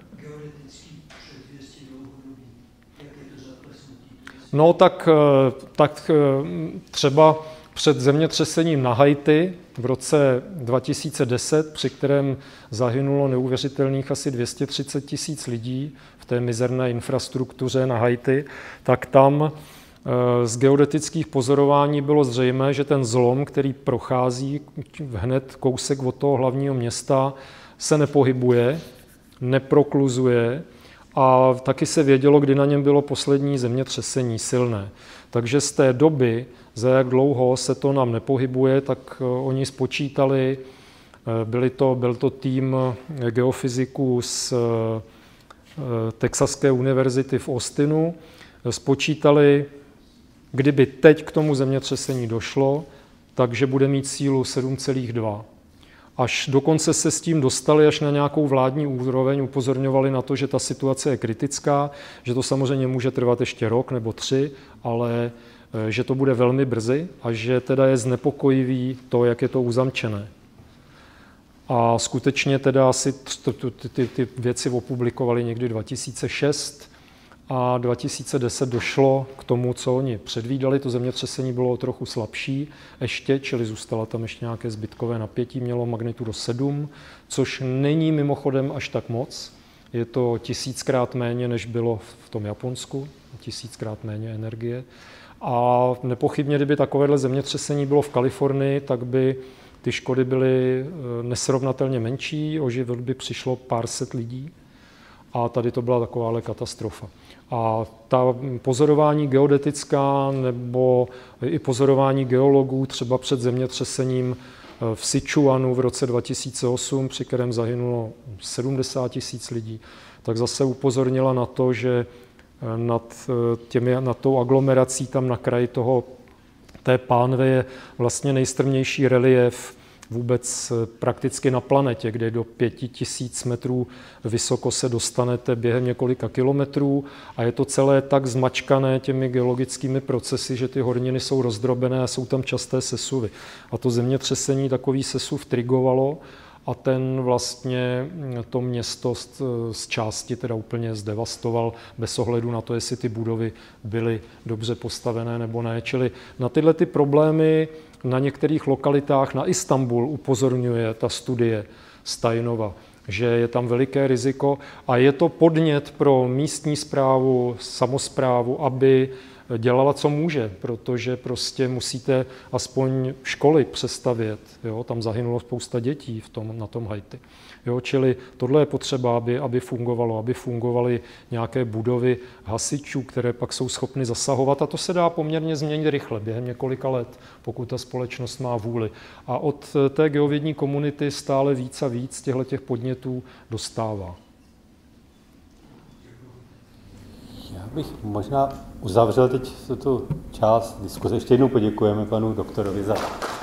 No tak, tak třeba před zemětřesením na Haiti v roce dva tisíce deset, při kterém zahynulo neuvěřitelných asi dvě stě třicet tisíc lidí v té mizerné infrastruktuře na Haiti, tak tam z geodetických pozorování bylo zřejmé, že ten zlom, který prochází hned kousek od toho hlavního města, se nepohybuje, neprokluzuje a taky se vědělo, kdy na něm bylo poslední zemětřesení silné. Takže z té doby, za jak dlouho se to nám nepohybuje, tak oni spočítali, byli to, byl to tým geofyziků z Texaské univerzity v Austinu, spočítali, kdyby teď k tomu zemětřesení došlo, takže bude mít sílu sedm celá dva. Až dokonce se s tím dostali až na nějakou vládní úroveň, upozorňovali na to, že ta situace je kritická, že to samozřejmě může trvat ještě rok nebo tři, ale že to bude velmi brzy a že teda je znepokojivý to, jak je to uzamčené. A skutečně teda asi ty, ty, ty věci opublikovali někdy dva tisíce šest a dva tisíce deset došlo k tomu, co oni předvídali. To zemětřesení bylo trochu slabší ještě, čili zůstala tam ještě nějaké zbytkové napětí, mělo magnitudo sedm, což není mimochodem až tak moc. Je to tisíckrát méně, než bylo v tom Japonsku, tisíckrát méně energie. A nepochybně, kdyby takovéhle zemětřesení bylo v Kalifornii, tak by ty škody byly nesrovnatelně menší, o život by přišlo pár set lidí a tady to byla takováhle katastrofa. A ta pozorování geodetická nebo i pozorování geologů třeba před zemětřesením v Sichuanu v roce dva tisíce osm, při kterém zahynulo sedmdesát tisíc lidí, tak zase upozornila na to, že nad, těmi, nad tou aglomerací tam na kraji toho, té pánve je vlastně nejstrmější reliéf vůbec prakticky na planetě, kde do pěti tisíc metrů vysoko se dostanete během několika kilometrů a je to celé tak zmačkané těmi geologickými procesy, že ty horniny jsou rozdrobené a jsou tam časté sesuvy. A to zemětřesení takový sesuv trigovalo a ten vlastně to město z, z části teda úplně zdevastoval bez ohledu na to, jestli ty budovy byly dobře postavené nebo ne. Čili na tyhle ty problémy na některých lokalitách, na Istanbul upozorňuje ta studie Steinova, že je tam veliké riziko a je to podnět pro místní správu, samosprávu, aby dělala, co může, protože prostě musíte aspoň školy přestavět. Jo? Tam zahynulo spousta dětí v tom, na tom Haiti. Jo? Čili tohle je potřeba, aby, aby fungovalo, aby fungovaly nějaké budovy hasičů, které pak jsou schopny zasahovat a to se dá poměrně změnit rychle, během několika let, pokud ta společnost má vůli. A od té geovědní komunity stále víc a víc těchto podnětů dostává. Já bych možná uzavřel teď tu část diskuze. Ještě jednou poděkujeme panu doktorovi za